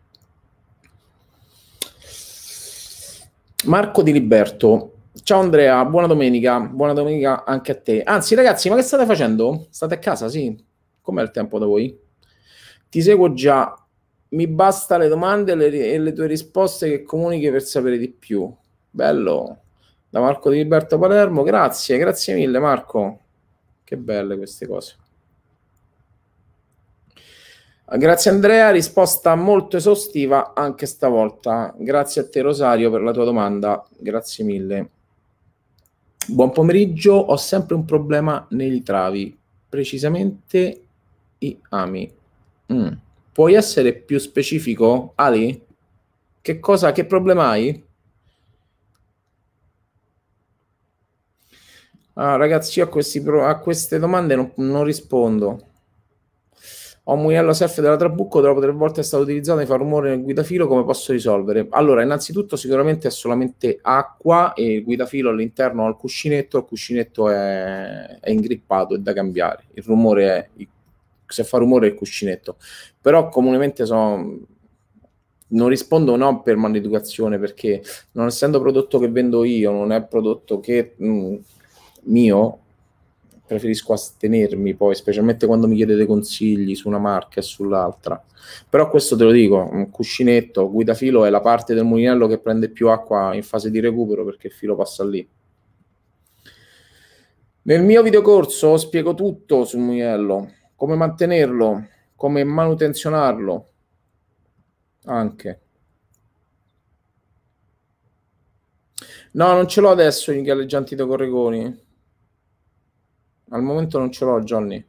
Marco Di Liberto: ciao Andrea, buona domenica anche a te. Anzi ragazzi, ma che state facendo? State a casa, sì? Com'è il tempo da voi? Ti seguo già, mi basta le domande e le tue risposte che comunichi per sapere di più. Bello. Da Marco Di Liberto Palermo, grazie mille Marco, che belle queste cose. Grazie Andrea, risposta molto esaustiva anche stavolta. Grazie a te Rosario per la tua domanda, grazie mille. Buon pomeriggio, ho sempre un problema nei travi, precisamente i ami. Puoi essere più specifico, Ali? Che problema hai? Ragazzi, io a queste domande non rispondo. Ho un mulinello surf della Trabucco, dopo 3 volte è stato utilizzato e fa rumore nel guidafilo, come posso risolvere? Allora, innanzitutto sicuramente è solamente acqua e il guidafilo all'interno ha il cuscinetto è ingrippato, è da cambiare. Il rumore se fa rumore è il cuscinetto. Però comunemente non rispondo no per maleducazione, perché non essendo prodotto che vendo io, non è prodotto che mio, preferisco astenermi poi, specialmente quando mi chiedete consigli su una marca e sull'altra. Però questo te lo dico, un cuscinetto, guidafilo è la parte del mulinello che prende più acqua in fase di recupero, perché il filo passa lì. Nel mio videocorso spiego tutto sul mulinello, come mantenerlo, come manutenzionarlo anche. No, non ce l'ho adesso i galleggianti da corregoni. Al momento non ce l'ho, Johnny.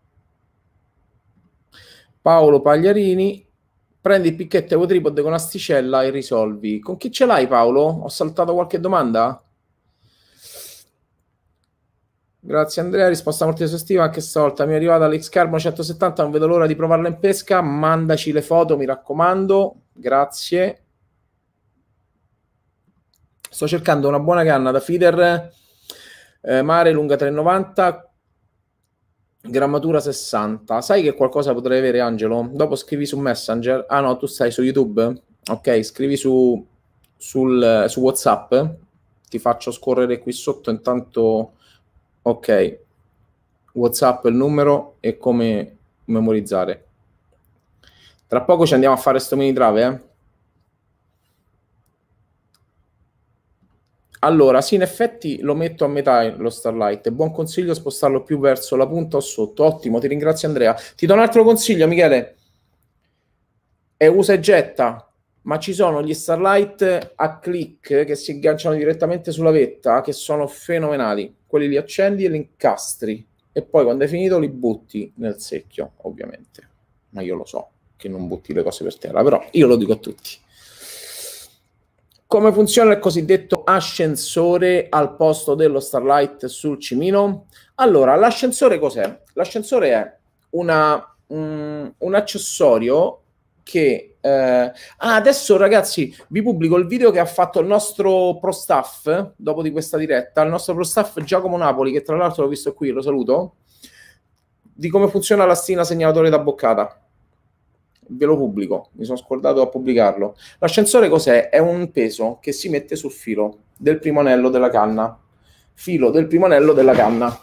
Paolo Pagliarini: prendi il picchetto o tripode con asticella e risolvi. Con chi ce l'hai, Paolo? Ho saltato qualche domanda? Grazie Andrea, risposta molto esaustiva anche stavolta. Mi è arrivata l'X-Carbon 170, non vedo l'ora di provarla in pesca. Mandaci le foto, mi raccomando. Grazie. Sto cercando una buona canna da feeder mare lunga 3,90 Grammatura 60. Sai che qualcosa potrei avere, Angelo? Dopo scrivi su Messenger. Ah no, tu stai su YouTube? Ok, scrivi su WhatsApp. Ti faccio scorrere qui sotto intanto. Ok, WhatsApp il numero e come memorizzare. Tra poco ci andiamo a fare sto mini trave, eh? Allora, sì, in effetti lo metto a metà lo Starlight. È buon consiglio spostarlo più verso la punta o sotto. Ottimo, ti ringrazio Andrea. Ti do un altro consiglio, Michele. È usa e getta, ma ci sono gli Starlight a click che si agganciano direttamente sulla vetta, che sono fenomenali. Quelli li accendi e li incastri. E poi quando hai finito li butti nel secchio, ovviamente. Ma io lo so che non butti le cose per terra, però io lo dico a tutti. Come funziona il cosiddetto ascensore al posto dello Starlight sul cimino? Allora, l'ascensore cos'è? L'ascensore è un accessorio che... adesso ragazzi vi pubblico il video che ha fatto il nostro pro staff dopo di questa diretta, il nostro pro staff Giacomo Napoli, che tra l'altro l'ho visto qui, lo saluto, di come funziona la stina segnalatore da boccata. Ve lo pubblico, mi sono scordato a pubblicarlo. L'ascensore cos'è? È un peso che si mette sul filo del primo anello della canna. Filo del primo anello della canna.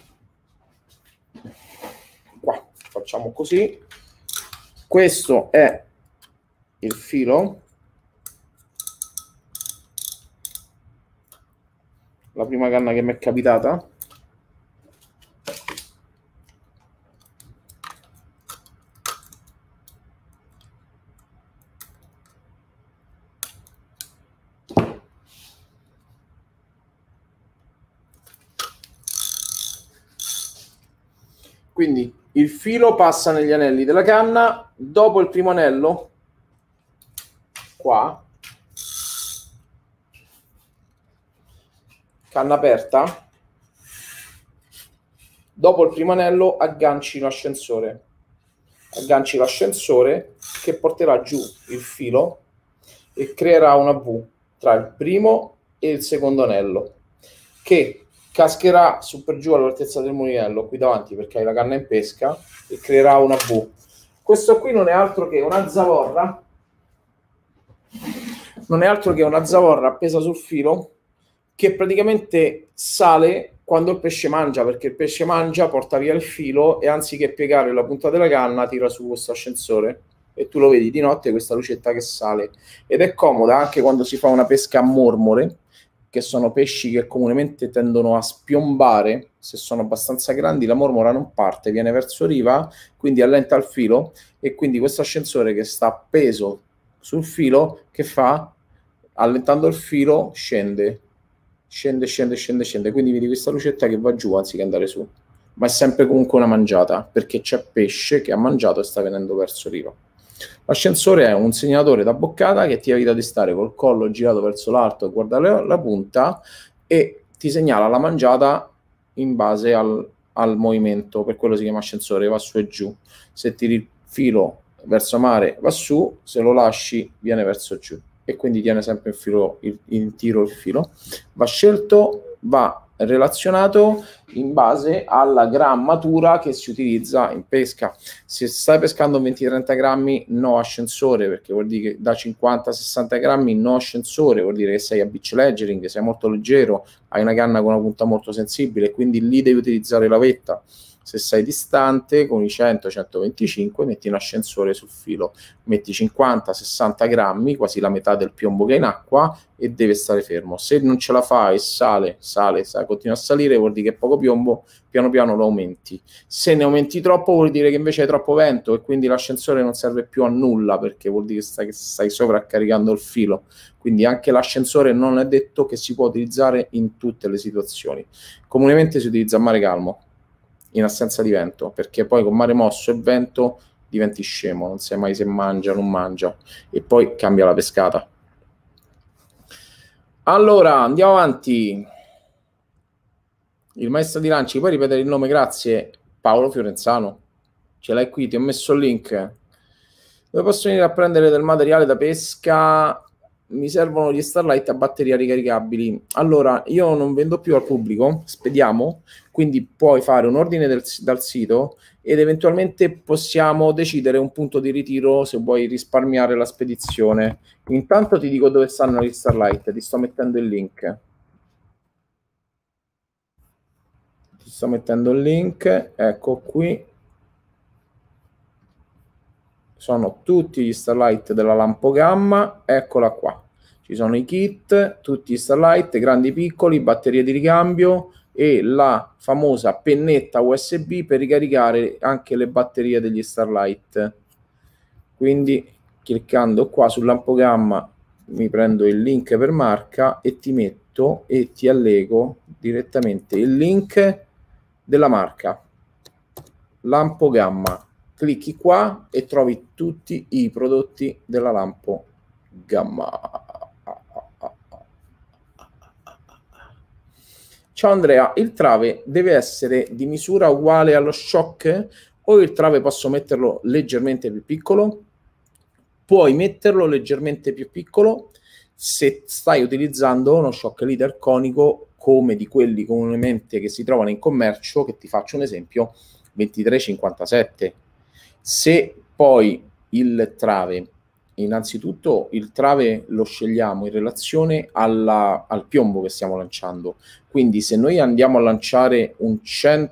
Qua, facciamo così. Questo è il filo. La prima canna che mi è capitata. Quindi il filo passa negli anelli della canna, dopo il primo anello, qua, canna aperta, dopo il primo anello agganci l'ascensore che porterà giù il filo e creerà una V tra il primo e il secondo anello, che cascherà su per giù all'altezza del mulinello qui davanti, perché hai la canna in pesca, e creerà una V. Questo qui non è altro che una zavorra, appesa sul filo, che praticamente sale quando il pesce mangia, perché il pesce mangia, porta via il filo e anziché piegare la punta della canna tira su questo ascensore e tu lo vedi di notte, questa lucetta che sale, ed è comoda anche quando si fa una pesca a mormore, che sono pesci che comunemente tendono a spiombare. Se sono abbastanza grandi la mormora non parte, viene verso riva, quindi allenta il filo, e quindi questo ascensore che sta appeso sul filo, che fa? Allentando il filo scende, quindi vedi questa lucetta che va giù anziché andare su, ma è sempre comunque una mangiata, perché c'è pesce che ha mangiato e sta venendo verso riva. L'ascensore è un segnalatore da boccata che ti evita di stare col collo girato verso l'alto e guardare la punta, e ti segnala la mangiata in base al movimento, per quello si chiama ascensore, va su e giù. Se tiri il filo verso mare va su, se lo lasci viene verso giù, e quindi tiene sempre in tiro il filo. Va scelto, va relazionato in base alla grammatura che si utilizza in pesca. Se stai pescando 20-30 grammi, no ascensore, perché vuol dire che da 50-60 grammi no ascensore, vuol dire che sei a beach leggering, sei molto leggero, hai una canna con una punta molto sensibile, quindi lì devi utilizzare la vetta. Se sei distante, con i 100-125, metti un ascensore sul filo, metti 50-60 grammi, quasi la metà del piombo che è in acqua, e deve stare fermo. Se non ce la fai, sale, continua a salire, vuol dire che poco piombo, piano piano lo aumenti. Se ne aumenti troppo, vuol dire che invece hai troppo vento, e quindi l'ascensore non serve più a nulla, perché vuol dire che stai sovraccaricando il filo. Quindi anche l'ascensore non è detto che si può utilizzare in tutte le situazioni. Comunemente si utilizza a mare calmo, in assenza di vento, perché poi con mare mosso e vento diventi scemo, non sai mai se mangia o non mangia, e poi cambia la pescata. Allora, andiamo avanti. Il maestro di lanci, puoi ripetere il nome? Grazie. Paolo Fiorenzano. Ce l'hai qui, ti ho messo il link. Dove posso venire a prendere del materiale da pesca? mi servono gli Starlight a batteria ricaricabili. Allora, io non vendo più al pubblico, spediamo, quindi puoi fare un ordine dal sito ed eventualmente possiamo decidere un punto di ritiro se vuoi risparmiare la spedizione. Intanto ti dico dove stanno gli Starlight, ti sto mettendo il link. Ti sto mettendo il link, ecco qui. Sono tutti gli Starlight della Lampo Gamma, eccola qua. Ci sono i kit, tutti gli Starlight, grandi, piccoli, batterie di ricambio e la famosa pennetta USB per ricaricare anche le batterie degli Starlight. Quindi cliccando qua sul Lampo Gamma mi prendo il link per marca e ti metto e ti allego direttamente il link della marca Lampo Gamma. Clicchi qua e trovi tutti i prodotti della Lampo Gamma. Ciao Andrea, il trave deve essere di misura uguale allo shock o il trave posso metterlo leggermente più piccolo? Puoi metterlo leggermente più piccolo se stai utilizzando uno shock leader conico come di quelli comunemente che si trovano in commercio, che ti faccio un esempio, 2357. Se poi il trave, innanzitutto il trave lo scegliamo in relazione al piombo che stiamo lanciando, quindi se noi andiamo a lanciare un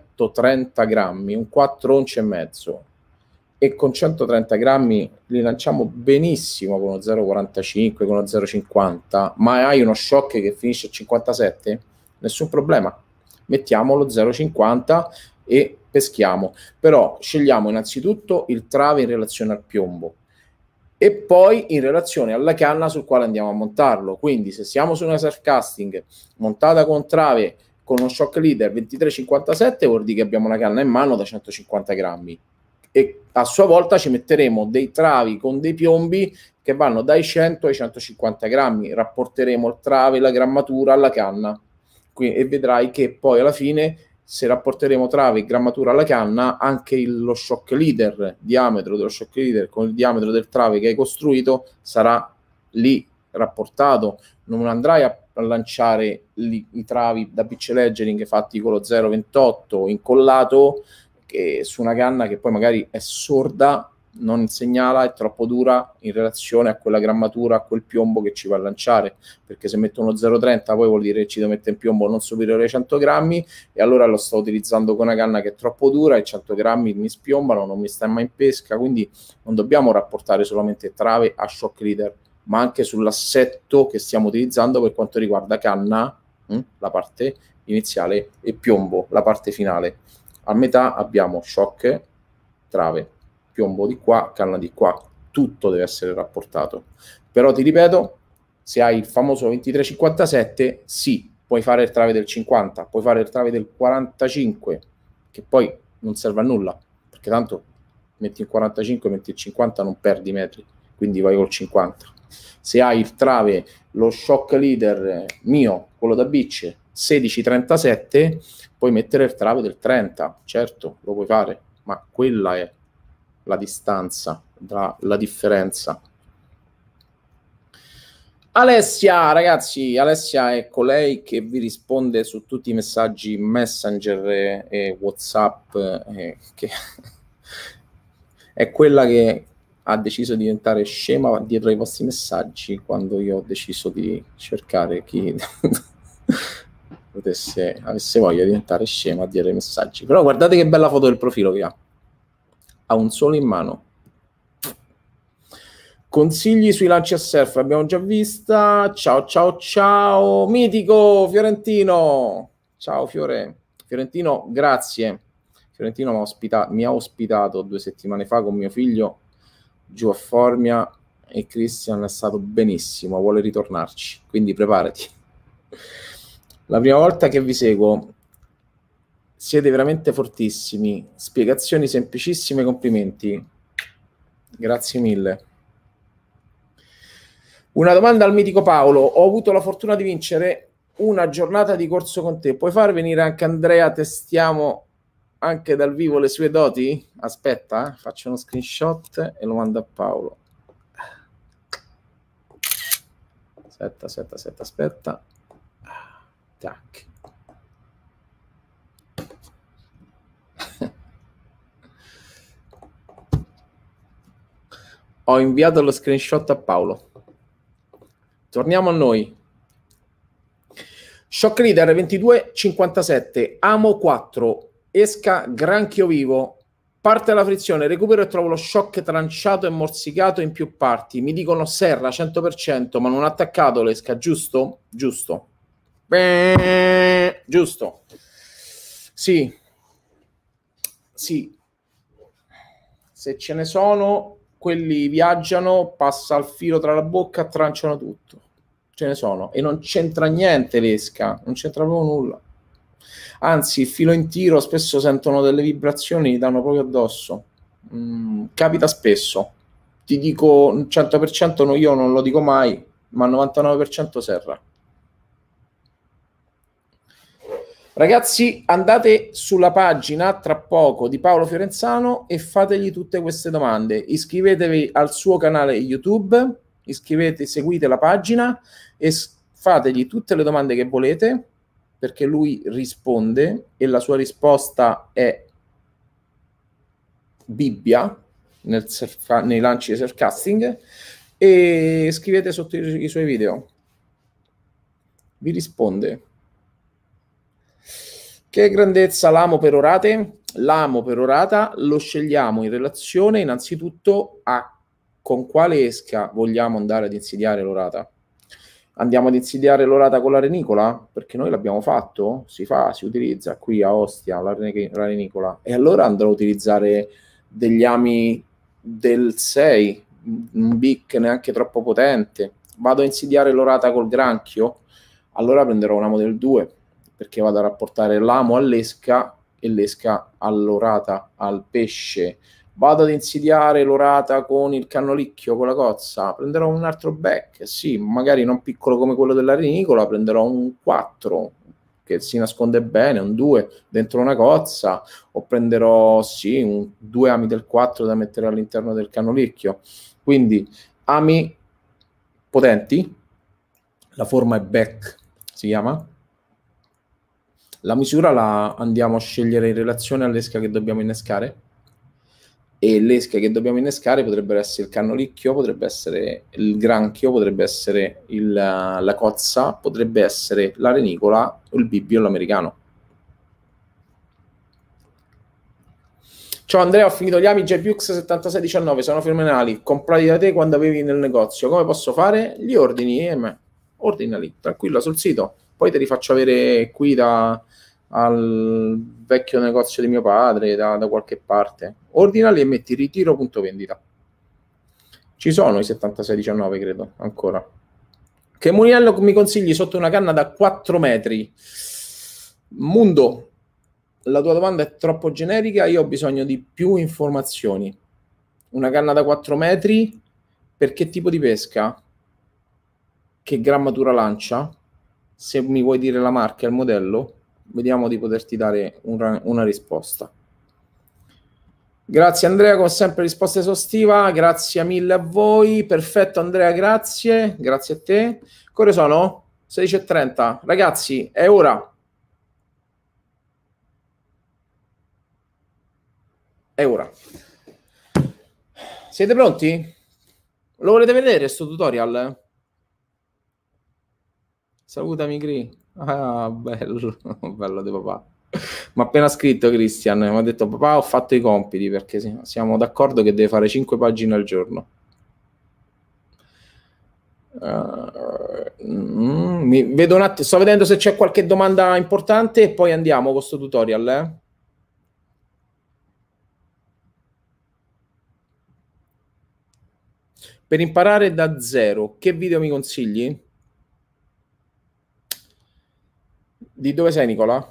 130 grammi, un 4 once e mezzo, e con 130 grammi li lanciamo benissimo con uno 0,45, con uno 0,50, ma hai uno shock che finisce a 57, nessun problema, mettiamo lo 0,50 e peschiamo, però scegliamo innanzitutto il trave in relazione al piombo e poi in relazione alla canna sul quale andiamo a montarlo. Quindi se siamo su una surfcasting montata con trave con uno shock leader 2357 vuol dire che abbiamo una canna in mano da 150 grammi e a sua volta ci metteremo dei travi con dei piombi che vanno dai 100 ai 150 grammi, rapporteremo il trave, la grammatura alla canna e vedrai che poi alla fine, se rapporteremo trave e grammatura alla canna, anche lo shock leader, diametro dello shock leader con il diametro del trave che hai costruito sarà lì rapportato. Non andrai a lanciare i travi da pitch leggering fatti con lo 0,28 incollato che su una canna che poi magari è sorda, non segnala, è troppo dura in relazione a quella grammatura, a quel piombo che ci va a lanciare, perché se metto uno 0,30 poi vuol dire che ci devo mettere in piombo non superiore ai 100 grammi e allora lo sto utilizzando con una canna che è troppo dura e 100 grammi mi spiombano, non mi sta mai in pesca, quindi non dobbiamo rapportare solamente trave a shock leader, ma anche sull'assetto che stiamo utilizzando per quanto riguarda canna, la parte iniziale, e piombo, la parte finale. A metà abbiamo shock, trave, piombo di qua, canna di qua, tutto deve essere rapportato. Però ti ripeto, se hai il famoso 2357, sì, puoi fare il trave del 50, puoi fare il trave del 45, che poi non serve a nulla, perché tanto metti il 45, metti il 50, non perdi metri, quindi vai col 50. Se hai il trave, lo shock leader mio, quello da beach, 16-37, puoi mettere il trave del 30, certo, lo puoi fare, ma quella è la distanza, la differenza. Alessia, ragazzi, Alessia è colei che vi risponde su tutti i messaggi Messenger e WhatsApp, che è quella che ha deciso di diventare scema dietro ai vostri messaggi quando io ho deciso di cercare chi avesse voglia di diventare scema dietro ai messaggi. Però guardate che bella foto del profilo che ha un sole in mano. Consigli sui lanci a surf abbiamo già vista. Ciao mitico Fiorentino, ciao Fiorentino, grazie. Fiorentino mi ha ospitato 2 settimane fa con mio figlio giù a Formia e Christian è stato benissimo, vuole ritornarci, quindi preparati. La prima volta che vi seguo, siete veramente fortissimi, spiegazioni semplicissime, complimenti, grazie mille. Una domanda al mitico Paolo: ho avuto la fortuna di vincere una giornata di corso con te, puoi far venire anche Andrea, testiamo anche dal vivo le sue doti? Aspetta, faccio uno screenshot e lo mando a Paolo. Aspetta. Tac. Ho inviato lo screenshot a Paolo. Torniamo a noi. Shock Leader 2257, Amo 4, esca granchio vivo, parte la frizione, recupero e trovo lo shock tranciato e morsicato in più parti. Mi dicono serra 100%, ma non attaccato l'esca, giusto? Giusto. Giusto. Sì. Se ce ne sono, quelli viaggiano, passa il filo tra la bocca, tranciano tutto. Ce ne sono. E non c'entra niente l'esca, non c'entra proprio nulla. Anzi, il filo in tiro spesso sentono delle vibrazioni, gli danno proprio addosso. Capita spesso. Ti dico 100%, no, io non lo dico mai, ma 99% serra. Ragazzi, andate sulla pagina tra poco di Paolo Fiorenzano e fategli tutte queste domande. Iscrivetevi al suo canale YouTube, seguite la pagina e fategli tutte le domande che volete, perché lui risponde e la sua risposta è Bibbia nei lanci di self-casting, e scrivete sotto i suoi video. Vi risponde. Che grandezza l'amo per orate? L'amo per orata lo scegliamo in relazione innanzitutto a con quale esca vogliamo andare ad insidiare l'orata. Andiamo ad insidiare l'orata con la renicola? Perché noi l'abbiamo fatto, si utilizza qui a Ostia la renicola, e allora andrò a utilizzare degli ami del 6, un BIC neanche troppo potente. Vado a insidiare l'orata col granchio? Allora prenderò un amo del 2, perché vado a rapportare l'amo all'esca e l'esca all'orata, al pesce. Vado ad insidiare l'orata con il cannolicchio, con la cozza, prenderò un altro back, sì, magari non piccolo come quello della renicola, prenderò un 4 che si nasconde bene, un 2 dentro una cozza, o prenderò, sì, 2 ami del 4 da mettere all'interno del cannolicchio. Quindi ami potenti, la forma è back, si chiama. La misura la andiamo a scegliere in relazione all'esca che dobbiamo innescare, e l'esca che dobbiamo innescare potrebbe essere il cannolicchio, potrebbe essere il granchio, potrebbe essere la cozza, potrebbe essere la renicola o il bibbio, l'americano. Ciao Andrea, ho finito gli ami JPUX 7619, sono fenomenali, comprati da te quando avevi nel negozio. Come posso fare? Li ordini, ordinali, tranquilla, sul sito. Poi te li faccio avere qui al vecchio negozio di mio padre, da qualche parte. Ordinali e metti ritiro.vendita. Ci sono i 7619, credo, ancora. Che mulinello mi consigli sotto una canna da 4 metri? Mundo, la tua domanda è troppo generica, io ho bisogno di più informazioni. Una canna da 4 metri, per che tipo di pesca? Che grammatura lancia? Se mi vuoi dire la marca e il modello, vediamo di poterti dare una risposta. Grazie Andrea, come sempre risposta esaustiva, grazie mille a voi, perfetto Andrea, grazie a te. Ore sono? 16:30, ragazzi, è ora. È ora. Siete pronti? Lo volete vedere sto tutorial? Salutami Gri. Ah, bello, bello di papà. Mi ha appena scritto Christian, mi ha detto papà ho fatto i compiti, perché siamo d'accordo che deve fare 5 pagine al giorno. Vedo un attimo, sto vedendo se c'è qualche domanda importante e poi andiamo con questo tutorial. Per imparare da zero, che video mi consigli? Di dove sei, Nicola?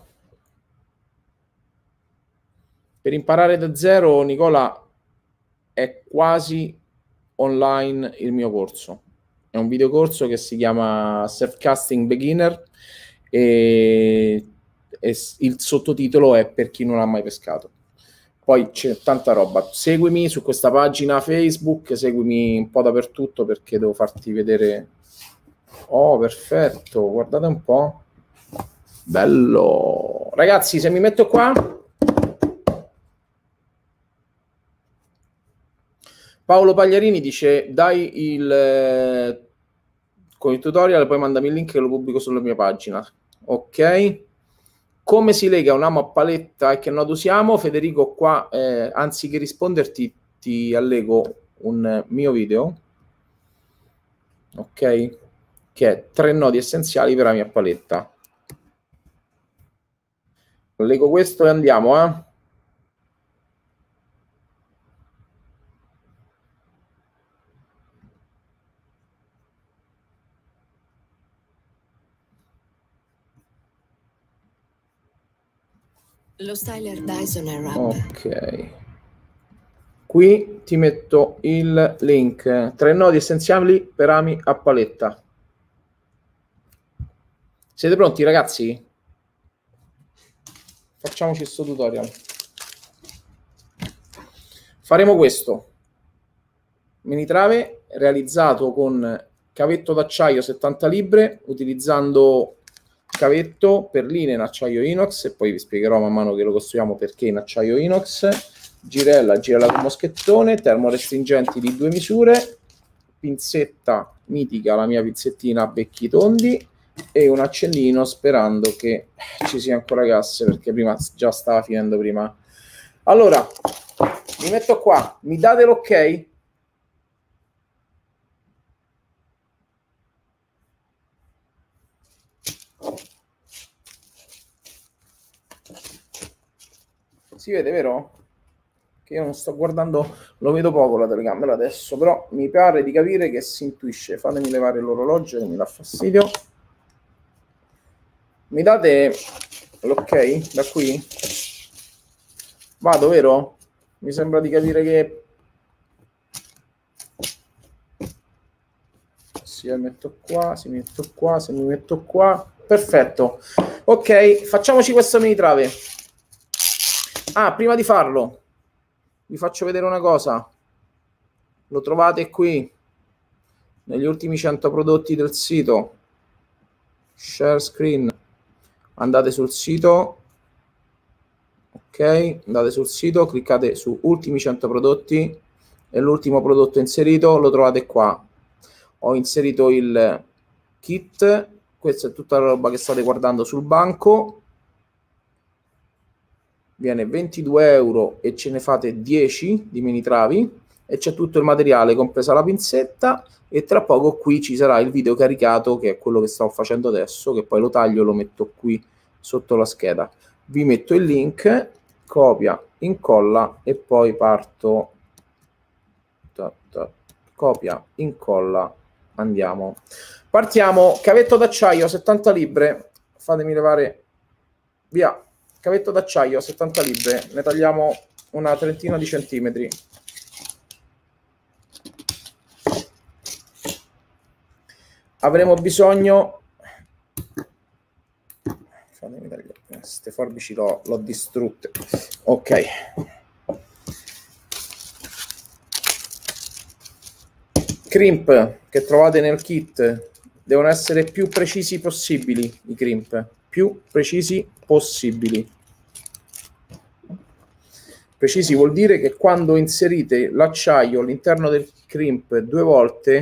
Per imparare da zero, Nicola, è quasi online il mio corso. È un videocorso che si chiama Self-Casting Beginner e il sottotitolo è Per chi non ha mai pescato. Poi c'è tanta roba. Seguimi su questa pagina Facebook, seguimi un po' dappertutto, perché devo farti vedere Oh, perfetto, guardate un po'. Bello. Ragazzi, se mi metto qua... Paolo Pagliarini dice, dai con il tutorial, poi mandami il link che lo pubblico sulla mia pagina. Ok. Come si lega un amo a paletta e che nodo usiamo? Federico, qua, anziché risponderti, ti allego un mio video, ok? Che è 3 nodi essenziali per ami a paletta. Allego questo e andiamo, eh? Lo styler Dyson è wrap. Ok. Qui ti metto il link. 3 nodi essenziali per ami a paletta. Siete pronti, ragazzi? Facciamoci questo tutorial. Faremo questo. Minitrave realizzato con cavetto d'acciaio 70 libre, utilizzando cavetto perline in acciaio inox, e poi vi spiegherò man mano che lo costruiamo perché in acciaio inox, girella con moschettone, termorestringenti di 2 misure, pinzetta mitica, la mia pinzettina a becchi tondi, e un accendino, sperando che ci sia ancora gas, perché prima già stava finendo prima. Allora, mi metto qua, mi date l'ok? Si vede, vero? Che io non sto guardando, lo vedo poco la telecamera adesso, però mi pare di capire che si intuisce. Fatemi levare l'orologio che mi dà fastidio. Mi date l'ok da qui? Vado, vero? Mi sembra di capire che... Se mi metto qua, se mi metto qua, se mi metto qua... Perfetto. Ok, facciamoci questo mini trave. Ah, prima di farlo, vi faccio vedere una cosa. Lo trovate qui, negli ultimi 100 prodotti del sito. Share screen. Andate sul sito. Ok, andate sul sito, cliccate su ultimi 100 prodotti e l'ultimo prodotto inserito lo trovate qua. Ho inserito il kit. Questa è tutta la roba che state guardando sul banco. Viene 22 euro e ce ne fate 10 di mini travi, e c'è tutto il materiale, compresa la pinzetta, e tra poco qui ci sarà il video caricato, che è quello che stavo facendo adesso, che poi lo taglio e lo metto qui sotto la scheda. Vi metto il link, copia, incolla e poi parto. Copia, incolla, andiamo. Partiamo, cavetto d'acciaio 70 libre, fatemi levare via. Cavetto d'acciaio 70 libre, ne tagliamo una trentina di centimetri. Avremo bisogno, fatemi tagliare, queste forbici l'ho distrutte. Ok, crimp che trovate nel kit devono essere più precisi possibili. I crimp più precisi possibili. Precisi vuol dire che quando inserite l'acciaio all'interno del crimp 2 volte,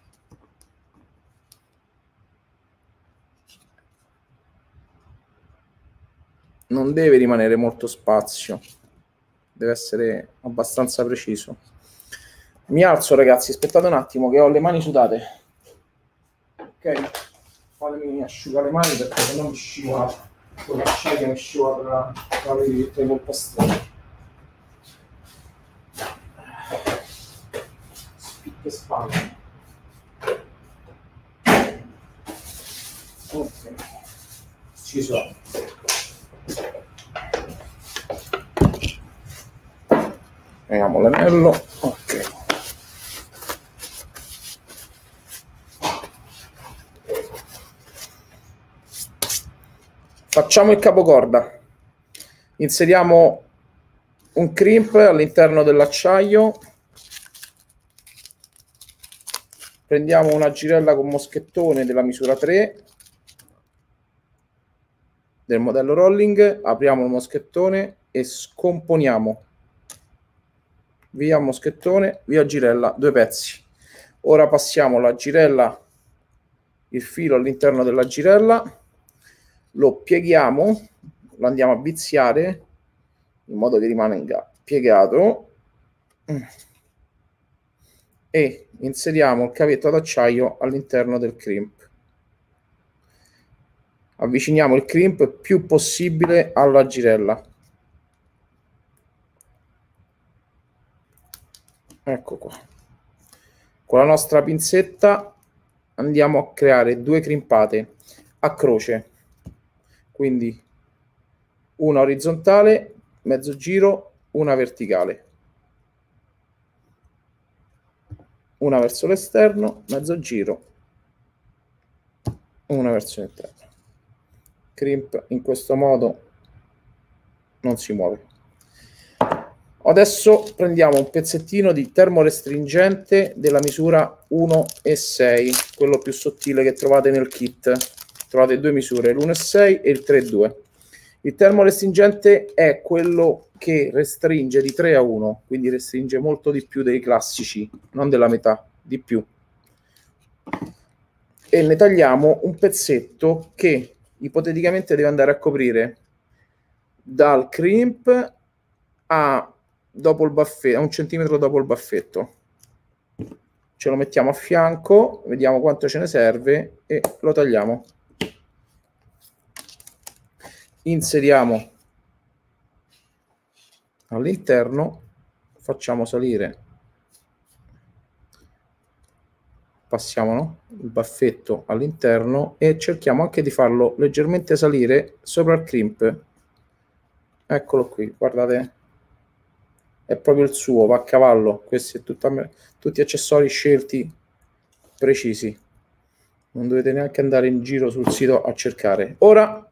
non deve rimanere molto spazio, deve essere abbastanza preciso. Mi alzo, ragazzi, aspettate un attimo che ho le mani sudate. Ok, fatemi asciugare le mani perché se no mi scivola con l'acciaio, mi scivola tra le polpastrelle. Spicche spalle. Ok, ci sono. Vediamo l'anello. Ok. Facciamo il capocorda. Inseriamo un crimp all'interno dell'acciaio. Prendiamo una girella con moschettone della misura 3 del modello rolling, apriamo il moschettone e scomponiamo via moschettone, via girella, 2 pezzi. Ora passiamo la girella, il filo all'interno della girella, lo pieghiamo, lo andiamo a viziare in modo che rimanga piegato e inseriamo il cavetto d'acciaio all'interno del crimp. Avviciniamo il crimp più possibile alla girella. Ecco qua. Con la nostra pinzetta andiamo a creare 2 crimpate a croce, quindi una orizzontale, mezzo giro, una verticale, una verso l'esterno, mezzo giro, una verso l'interno. Crimp in questo modo non si muove. Adesso prendiamo un pezzettino di termorestringente della misura 1,6, quello più sottile che trovate nel kit. Trovate 2 misure, l'1,6 e il 3,2. Il termorestringente è quello che restringe di 3 a 1, quindi restringe molto di più dei classici, non della metà, di più. E ne tagliamo un pezzetto che ipoteticamente deve andare a coprire dal crimp a dopo il baffetto, a 1 centimetro dopo il baffetto. Ce lo mettiamo a fianco, vediamo quanto ce ne serve e lo tagliamo. Inseriamo all'interno, facciamo salire, passiamo il baffetto all'interno e cerchiamo anche di farlo leggermente salire sopra il crimp. Eccolo qui, guardate, è proprio il suo, va a cavallo. Questi sono tutti accessori scelti precisi, non dovete neanche andare in giro sul sito a cercare. Ora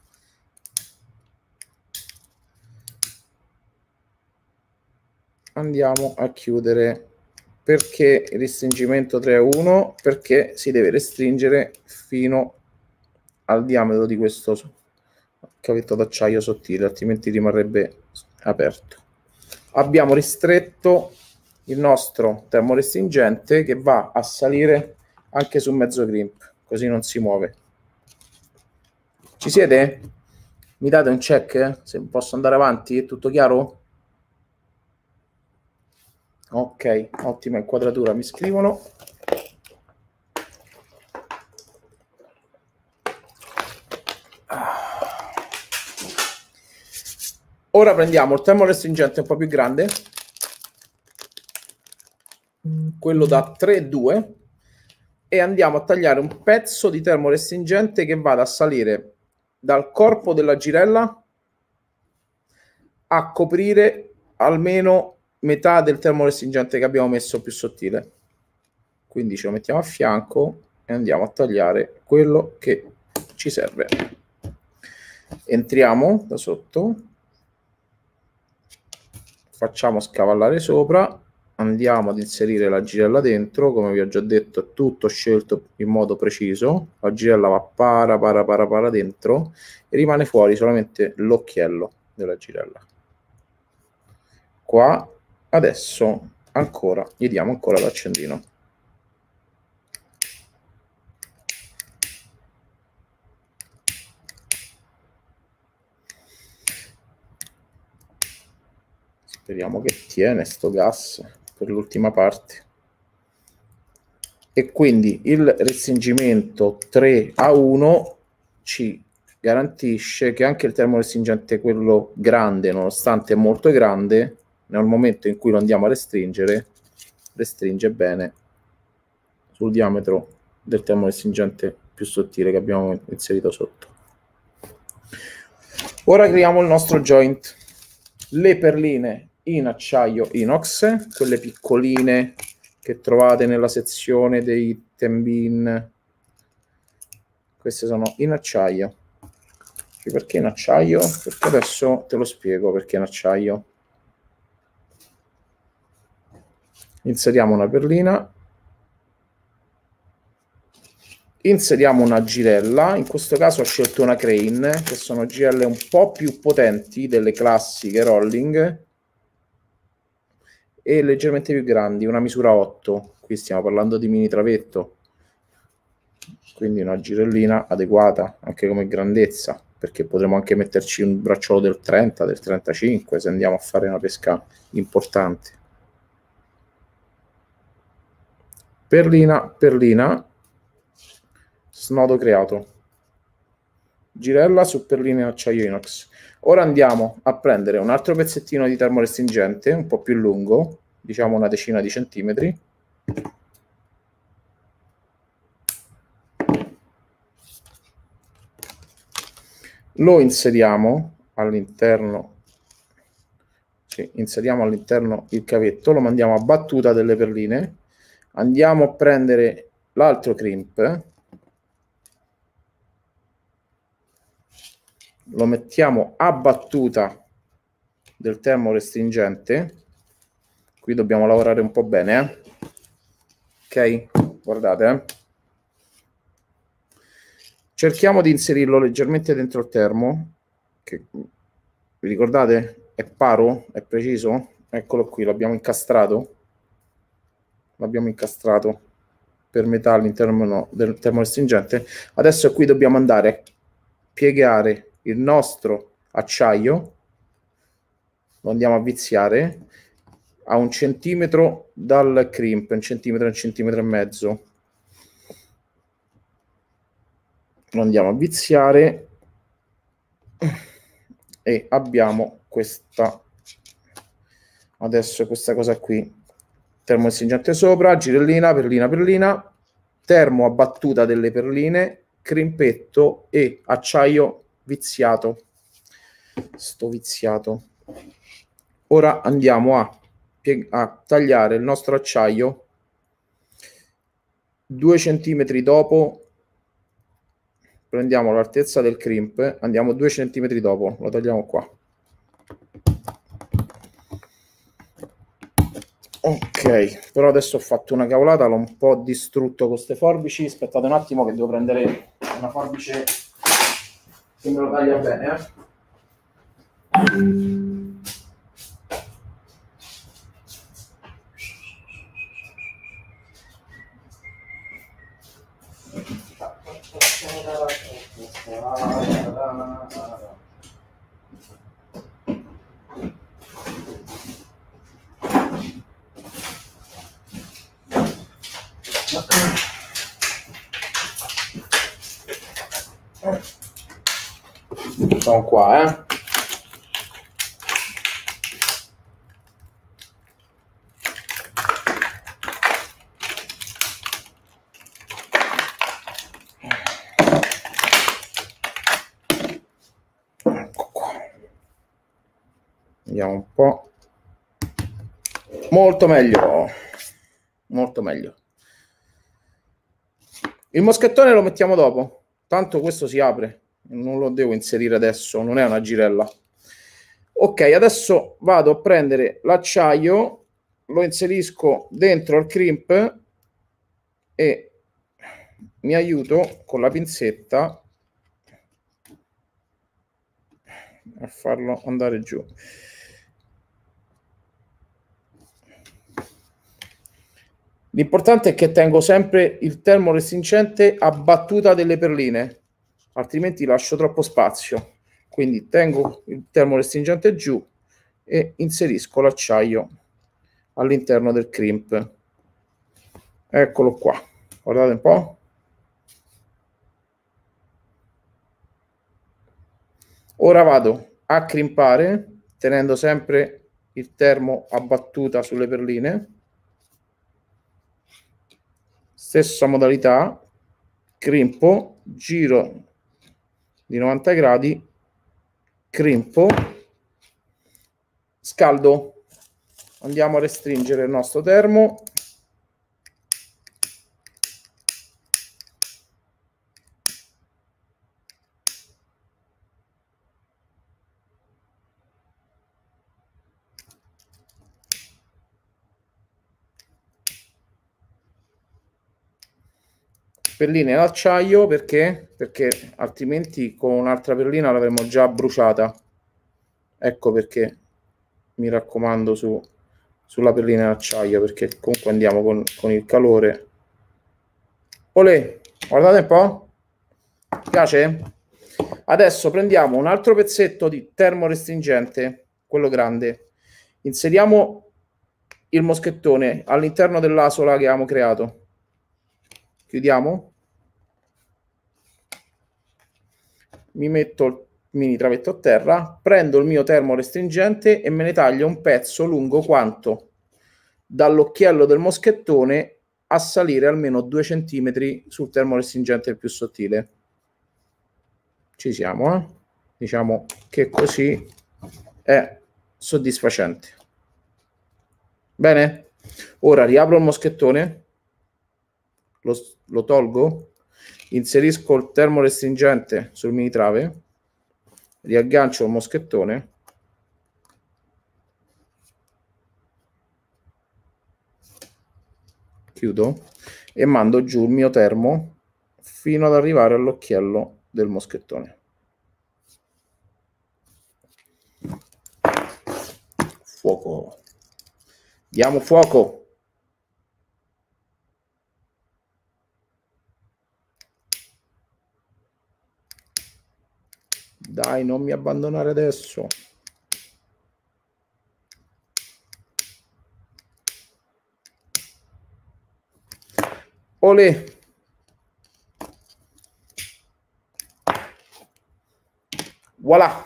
andiamo a chiudere. Perché il restringimento 3 a 1? Perché si deve restringere fino al diametro di questo cavetto d'acciaio sottile, altrimenti rimarrebbe aperto. Abbiamo ristretto il nostro termorestringente che va a salire anche su mezzo crimp, così non si muove. Ci siete? Mi date un check se posso andare avanti? È tutto chiaro? Ok, ottima inquadratura, mi scrivono. Ora prendiamo il termorestringente un po' più grande, quello da 3,2, e andiamo a tagliare un pezzo di termorestringente che vada a salire dal corpo della girella a coprire almeno metà del termorestringente che abbiamo messo più sottile. Quindi ce lo mettiamo a fianco e andiamo a tagliare quello che ci serve. Entriamo da sotto, facciamo scavallare sopra, andiamo ad inserire la girella dentro. Come vi ho già detto, è tutto scelto in modo preciso. La girella va para dentro e rimane fuori solamente l'occhiello della girella. Qua adesso ancora gli diamo ancora l'accendino. Speriamo che tiene sto gas per l'ultima parte. E quindi il restringimento 3 a 1 ci garantisce che anche il termorestringente, quello grande, nonostante è molto grande, nel momento in cui lo andiamo a restringere, restringe bene sul diametro del termorestringente più sottile che abbiamo inserito sotto. Ora creiamo il nostro joint. Le perline in acciaio inox, quelle piccoline che trovate nella sezione dei tembin, queste sono in acciaio. Perché in acciaio? Perché adesso te lo spiego perché in acciaio. Inseriamo una perlina inseriamo una girella. In questo caso ho scelto una Crane, che sono GL un po' più potenti delle classiche rolling e leggermente più grandi, una misura 8. Qui stiamo parlando di mini travetto, quindi una girellina adeguata anche come grandezza, perché potremo anche metterci un bracciolo del 30, del 35 se andiamo a fare una pesca importante. Perlina, perlina, snodo creato, girella su perline in acciaio inox. Ora andiamo a prendere un altro pezzettino di termorestringente un po' più lungo, diciamo una decina di centimetri. Lo inseriamo all'interno, sì, inseriamo all'interno il cavetto, lo mandiamo a battuta delle perline, andiamo a prendere l'altro crimp, lo mettiamo a battuta del termorestringente. Qui dobbiamo lavorare un po' bene, ok? Guardate, cerchiamo di inserirlo leggermente dentro il termo, che vi ricordate? È paro? È preciso? Eccolo qui, l'abbiamo incastrato. L'abbiamo incastrato per metà all'interno del termorestringente. Adesso qui dobbiamo andare a piegare il nostro acciaio, lo andiamo a viziare a 1 centimetro dal crimp, 1 centimetro, 1 centimetro e mezzo. Lo andiamo a viziare e abbiamo questa, adesso questa cosa qui, termorestringente sopra, girellina, perlina, perlina, termo a battuta delle perline, crimpetto e acciaio viziato. Sto viziato. Ora andiamo a tagliare il nostro acciaio 2 centimetri dopo. Prendiamo l'altezza del crimp, andiamo 2 centimetri dopo, lo tagliamo qua. Ok, però adesso ho fatto una cavolata, l'ho un po' distrutto con queste forbici. Aspettate un attimo che devo prendere una forbice che me lo taglia bene, Sono qua, Ecco qua. Vediamo un po'. Molto meglio. Molto meglio. Il moschettone lo mettiamo dopo. Tanto questo si apre. Non lo devo inserire adesso. Non è una girella. Ok, adesso vado a prendere l'acciaio. Lo inserisco dentro il crimp e mi aiuto con la pinzetta a farlo andare giù. L'importante è che tengo sempre il termorestringente a battuta delle perline, altrimenti lascio troppo spazio. Quindi tengo il termorestringente giù e inserisco l'acciaio all'interno del crimp. Eccolo qua, guardate un po'. Ora vado a crimpare tenendo sempre il termo a battuta sulle perline. Stessa modalità, crimpo, giro di 90 gradi, crimpo, scaldo. Andiamo a restringere il nostro termo. perline in acciaio, perché? Perché altrimenti con un'altra perlina l'avremmo già bruciata. Ecco perché mi raccomando sulla perlina in acciaio, perché comunque andiamo con il calore. Olè, guardate un po'. Piace? Adesso prendiamo un altro pezzetto di termorestringente, quello grande. Inseriamo il moschettone all'interno dell'asola che abbiamo creato. Chiudiamo. Mi metto il mini travetto a terra, prendo il mio termorestringente e me ne taglio un pezzo lungo quanto dall'occhiello del moschettone a salire almeno 2 centimetri sul termorestringente più sottile. Ci siamo, eh? Diciamo che così è soddisfacente. Bene? Ora riapro il moschettone, lo tolgo, inserisco il termorestringente sul mini trave, riaggancio il moschettone, chiudo e mando giù il mio termo fino ad arrivare all'occhiello del moschettone. Fuoco. Diamo fuoco. Dai, non mi abbandonare adesso. Olè. Voilà.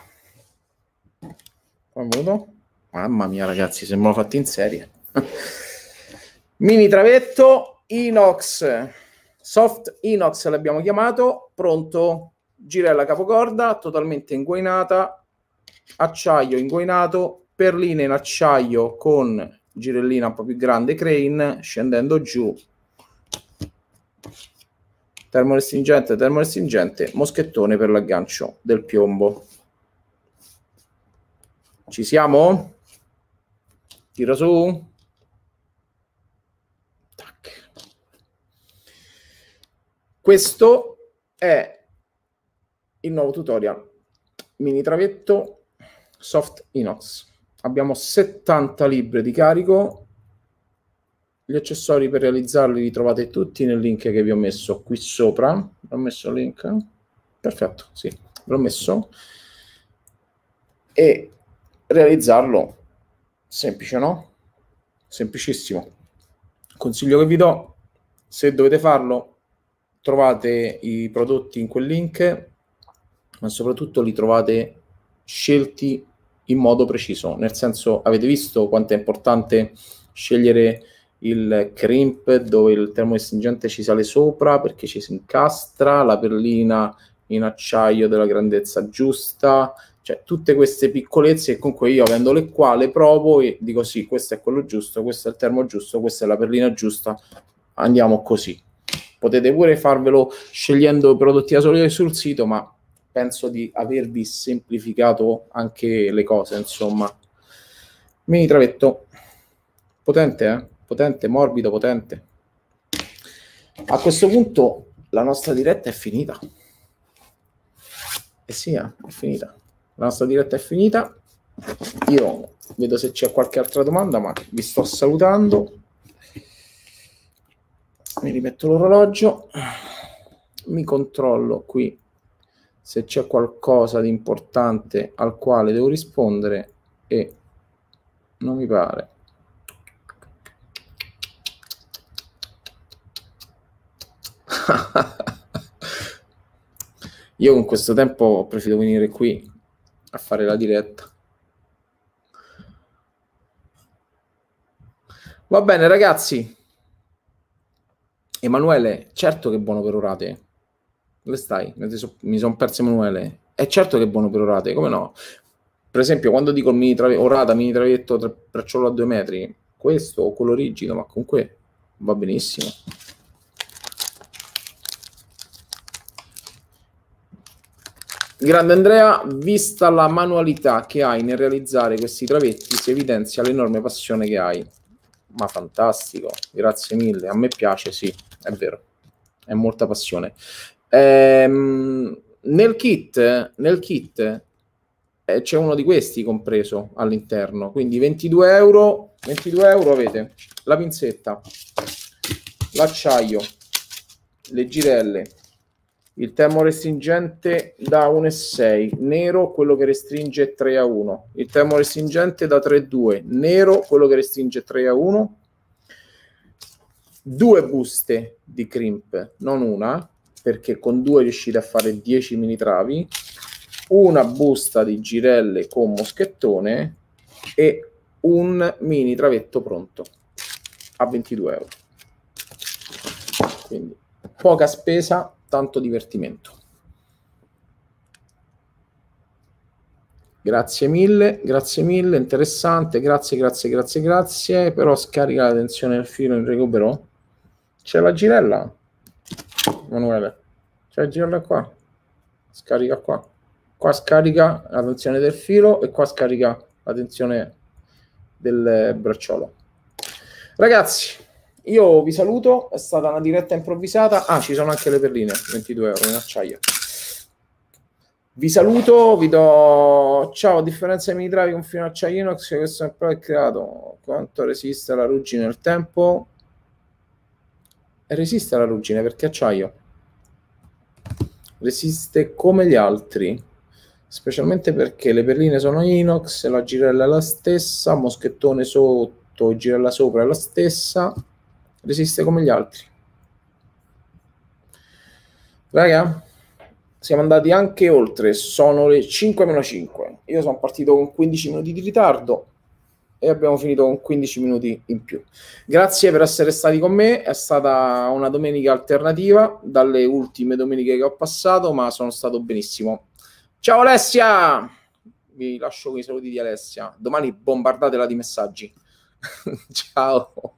Venuto? Mamma mia ragazzi, sembrano fatti in serie. Mini travetto inox, soft inox l'abbiamo chiamato, pronto, girella capocorda totalmente inguainata, acciaio inguainato, perline in acciaio con girellina un po' più grande crane, scendendo giù, termorestringente, moschettone per l'aggancio del piombo. Ci siamo? Tiro su. Tac. Questo è il nuovo tutorial mini travetto soft inox. Abbiamo 70 libbre di carico. Gli accessori per realizzarli li trovate tutti nel link che vi ho messo qui sopra. Ho messo il link? Perfetto, sì, l'ho messo. E realizzarlo semplice, no? Semplicissimo. Consiglio che vi do, se dovete farlo, trovate i prodotti in quel link, ma soprattutto li trovate scelti in modo preciso, nel senso, avete visto quanto è importante scegliere il crimp dove il termorestringente ci sale sopra perché ci si incastra, la perlina in acciaio della grandezza giusta, cioè tutte queste piccolezze che comunque io avendo le quali provo e dico sì, questo è quello giusto, questo è il termo giusto, questa è la perlina giusta, andiamo così. Potete pure farvelo scegliendo i prodotti da solo sul sito, ma penso di avervi semplificato anche le cose, insomma. Mini travetto, potente, potente, morbido, potente. A questo punto la nostra diretta è finita. Sì, è finita. La nostra diretta è finita. Io vedo se c'è qualche altra domanda, ma vi sto salutando. Mi rimetto l'orologio. Mi controllo qui se c'è qualcosa di importante al quale devo rispondere e non mi pare. Io con questo tempo ho preferito venire qui a fare la diretta. Va bene ragazzi. Emanuele, certo che è buono per orate. Dove stai? Mi sono perso Emanuele. È certo che è buono per orate, come no? Per esempio quando dico orata, mini travetto, bracciolo a 2 metri, questo o quello rigido, ma comunque va benissimo. Grande Andrea, vista la manualità che hai nel realizzare questi travetti, si evidenzia l'enorme passione che hai. Ma fantastico, grazie mille, a me piace, sì, è vero, è molta passione. Nel kit c'è uno di questi compreso all'interno, quindi 22 euro avete la pinzetta, l'acciaio, le girelle, il termorestringente da 1,6 nero, quello che restringe 3-1, il termorestringente da 3,2 nero, quello che restringe 3-1, 2 buste di crimp, non una, perché con 2 riuscite a fare 10 mini travi, una busta di girelle con moschettone e un mini travetto pronto a 22 euro. Quindi poca spesa, tanto divertimento. Grazie mille, interessante, grazie, però scarica la tensione del filo in recupero. C'è la girella, Emanuele, c'è la girella qua, scarica qua scarica la tensione del filo e qua scarica la tensione del bracciolo. Ragazzi, io vi saluto, è stata una diretta improvvisata. Ci sono anche le perline, 22 euro in acciaio. Vi saluto, vi do ciao. A differenza dei mini travi con fino acciaio inox, questo è proprio creato. Quanto resiste la ruggine nel tempo? Resiste la ruggine perché acciaio resiste come gli altri, specialmente perché le perline sono inox, la girella è la stessa, moschettone sotto, girella sopra è la stessa, resiste come gli altri. Raga, siamo andati anche oltre, sono le 5-5, io sono partito con 15 minuti di ritardo e abbiamo finito con 15 minuti in più. Grazie per essere stati con me, è stata una domenica alternativa dalle ultime domeniche che ho passato, ma sono stato benissimo. Ciao Alessia, vi lascio con i saluti di Alessia, domani bombardatela di messaggi. Ciao.